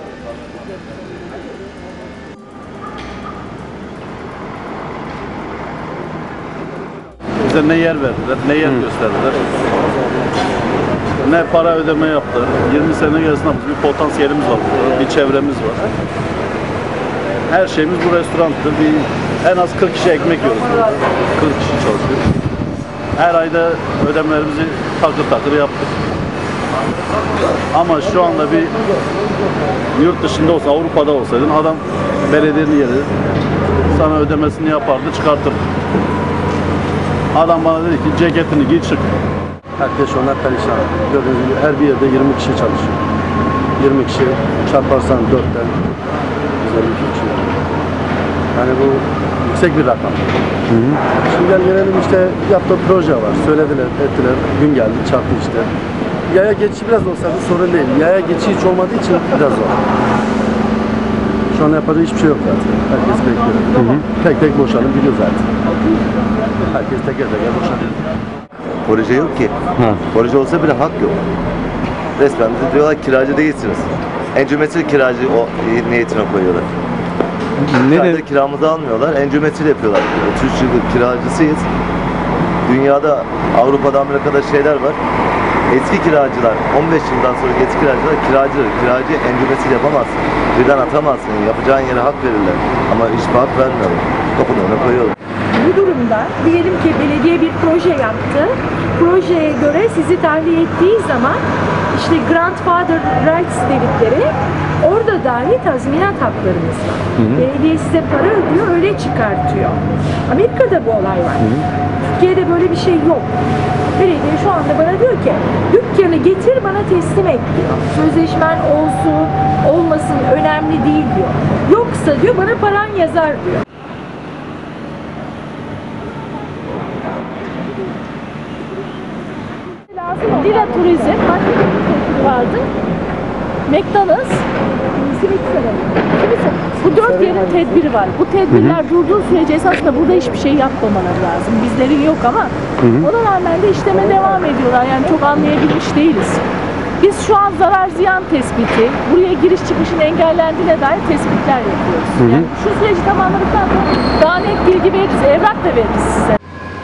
Bize ne yer verdiler, ne yer gösterdiler. Ne para ödeme yaptı. yirmi sene gerisinde bir potansiyelimiz var burada, bir çevremiz var. Her şeyimiz bu restoranttır. Bir, en az kırk kişi ekmek yiyoruz burada. kırk kişi çalışıyor. Her ayda ödemelerimizi takır takır yaptık. Ama şu anda bir yurt dışında olsa, Avrupa'da olsaydın adam belediyenin yeri sana ödemesini yapardı, çıkartır. Adam bana dedi ki ceketini giy çık. Herkes onlar perişan. Gördüğünüz gibi her bir yerde yirmi kişi çalışıyor. yirmi kişi çarparsan dörtten yüz elli kişi. Yani bu yüksek bir rakam. Hı hı. Şimdi gel gelelim işte yaptığı proje var. Söylediler, ettiler. Gün geldi, çarptı işte. Yaya geçişi biraz olsa bu sorun değil. Yaya geçişi hiç olmadığı için biraz zor. Şu an yapacağı hiçbir şey yok zaten. Herkes bekliyor. Hı hı. Tek tek boşalım gidiyor zaten. Herkes teker teker boşalıyor. Proje yok ki. Ha. Proje olsa bile hak yok. Resmen bize diyorlar kiracı değilsiniz. Encümesil kiracı o niyetine koyuyorlar. Ne kiramızı almıyorlar, encümesil yapıyorlar. otuz üç yıllık kiracısıyız. Dünyada, Avrupa'da, Amerika'da şeyler var. Eski kiracılar, on beş yıldan sonra eski kiracılar kiracı, kiracı encümesil yapamazsın. Birden atamazsın, yapacağın yere hak verirler. Ama hiçbir hak vermiyorlar. Kapının önüne koyuyorlar. Bu durumda diyelim ki belediye bir proje yaptı. Projeye göre sizi tahliye ettiği zaman işte grandfather rights dedikleri orada dahi tazminat haklarınız var. Hı hı. Belediye size para ödüyor, öyle çıkartıyor. Amerika'da bu olay var. Hı hı. Türkiye'de böyle bir şey yok. Belediye şu anda bana diyor ki dükkanı getir bana teslim et diyor. Sözleşmen olsun olmasın önemli değil diyor. Yoksa diyor bana paran yazar diyor. Lila Turizm vardı. McDonald's, simit severim. Bu dört yerin tedbiri var. Bu tedbirler hı hı. durduğu sürece esasında burada hiçbir şey yapmamaları lazım. Bizlerin yok ama hı hı. ona rağmen de işleme devam ediyorlar. Yani çok anlayabilmiş değiliz. Biz şu an zarar ziyan tespiti, buraya giriş çıkışın engellendiğine dair tespitler yapıyoruz. Hı hı. Yani şu süreci tamamladıktan sonra daha net bilgi veririz, evrak da veririz size.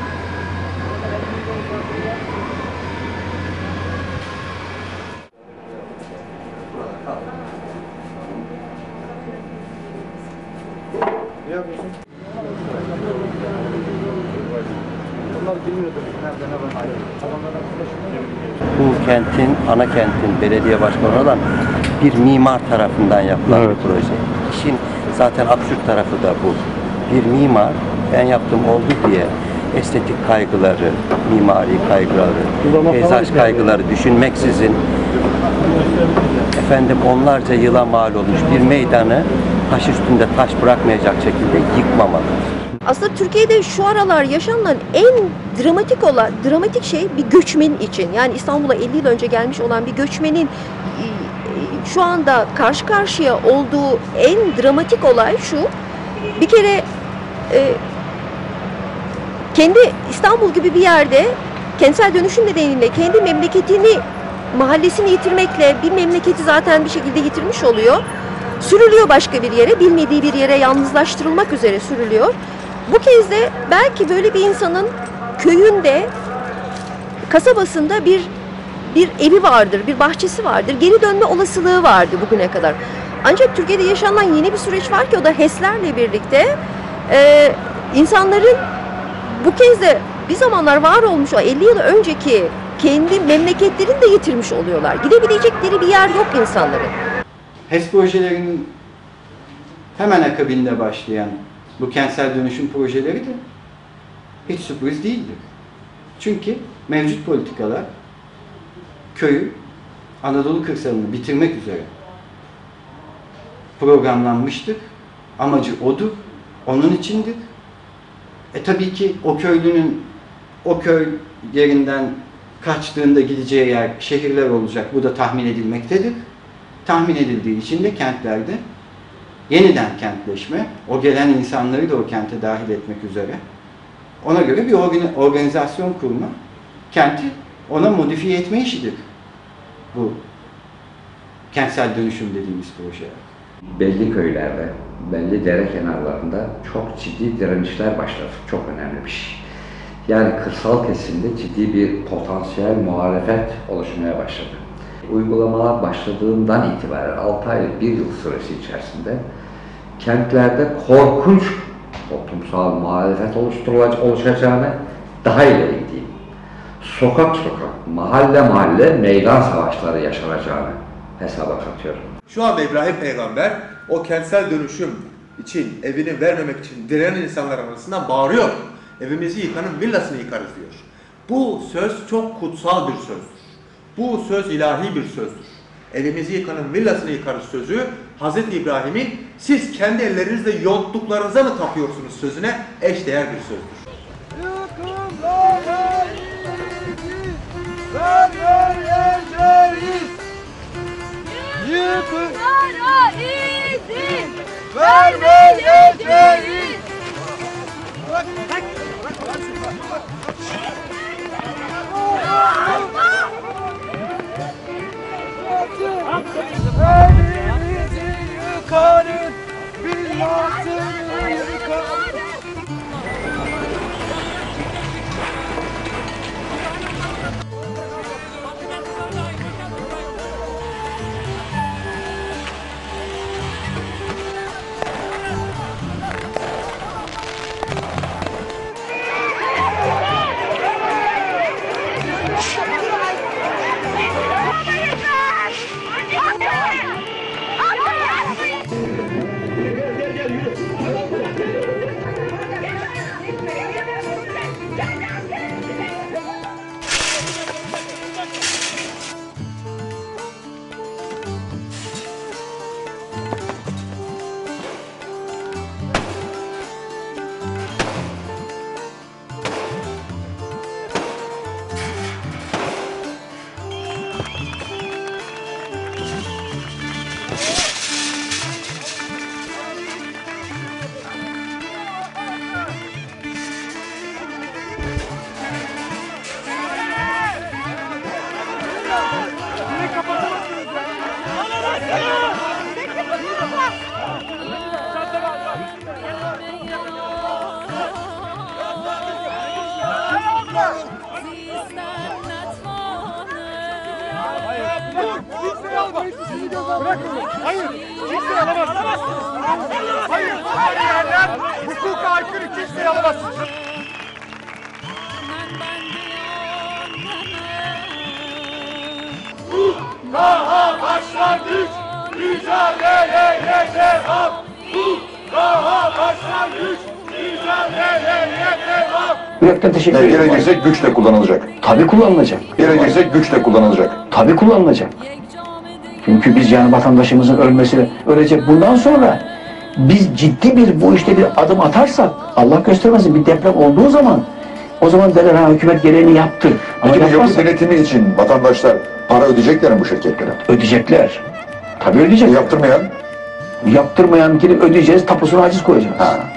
Bu kentin, ana kentin belediye başkanı olan bir mimar tarafından yapılan evet. bir proje. İşin zaten absürt tarafı da bu. bir mimar, ben yaptım oldu diye estetik kaygıları, mimari kaygıları, peyzaj kaygıları düşünmeksizin efendim onlarca yıla mal olmuş bir meydanı taş üstünde taş bırakmayacak şekilde yıkmamalıdır. Aslında Türkiye'de şu aralar yaşanılan en dramatik olan dramatik şey bir göçmen için. Yani İstanbul'a elli yıl önce gelmiş olan bir göçmenin şu anda karşı karşıya olduğu en dramatik olay şu. Bir kere e, kendi İstanbul gibi bir yerde kentsel dönüşüm nedeniyle kendi memleketini, mahallesini yitirmekle bir memleketi zaten bir şekilde yitirmiş oluyor. Sürülüyor başka bir yere, bilmediği bir yere yalnızlaştırılmak üzere sürülüyor. Bu kez de belki böyle bir insanın köyünde, kasabasında bir bir evi vardır, bir bahçesi vardır. Geri dönme olasılığı vardı bugüne kadar. Ancak Türkiye'de yaşanan yeni bir süreç var ki o da HES'lerle birlikte e, insanların bu kez de bir zamanlar var olmuş o elli yıl önceki kendi memleketlerini de yitirmiş oluyorlar. Gidebilecekleri bir yer yok insanların. HES projelerinin hemen akabinde başlayan bu kentsel dönüşüm projeleri de hiç sürpriz değildir. Çünkü mevcut politikalar köyü, Anadolu kırsalını bitirmek üzere programlanmıştır. Amacı odur, onun içindir. E tabii ki o köylünün o köy yerinden kaçtığında gideceği yer şehirler olacak. Bu da tahmin edilmektedir. Tahmin edildiği için de kentlerde yeniden kentleşme, o gelen insanları da o kente dahil etmek üzere ona göre bir organizasyon kurma, kenti ona modifiye etme işidir bu kentsel dönüşüm dediğimiz projeler. Belli köylerde, belli dere kenarlarında çok ciddi direnişler başladı. Çok önemli bir şey. Yani kırsal kesimde ciddi bir potansiyel muhalefet oluşmaya başladı. Uygulamalar başladığından itibaren altı aylık bir yıl süresi içerisinde kentlerde korkunç toplumsal muhalefet oluşacağını, daha ileri gideyim, sokak sokak, mahalle mahalle meydan savaşları yaşanacağını hesaba katıyorum. Şu anda İbrahim Peygamber o kentsel dönüşüm için, evini vermemek için direnen insanlar arasından bağırıyor. Evimizi yıkanın, villasını yıkarız diyor. Bu söz çok kutsal bir sözdür. Bu söz ilahi bir sözdür. Evimizi yıkanın, villasını yıkarız sözü Hazreti İbrahim'in siz kendi ellerinizle yonttuklarınıza mı tapıyorsunuz sözüne eşdeğer bir sözdür. Yıkımlara izin vermeyeceğiz. Evimizi yıkarız, villasını yıkarız. Hayır, kimse alamazsınız. Hayır, hayır yerler hukuka aykırı kimse alamazsınız. Daha başlangıç, mücadeleye devam. Daha başlangıç, Yürekten teşekkür ederim. Gerekirse güçle kullanılacak. Tabii kullanılacak. Gerekirse güçle kullanılacak. Tabii kullanılacak. Çünkü biz yani vatandaşımızın ölmesi, ölecek. Bundan sonra biz ciddi bir bu işte bir adım atarsak, Allah göstermesin bir deprem olduğu zaman o zaman derler ha hükümet gereğini yaptı. Ama Peki bu yapı yapmazsa denetimi için vatandaşlar para ödeyecekler mi bu şirketlere? ödeyecekler. Tabii ödeyecekler. Yaptırmayan? Yaptırmayan gidip ödeyeceğiz, tapusunu aciz koyacağız. Ha.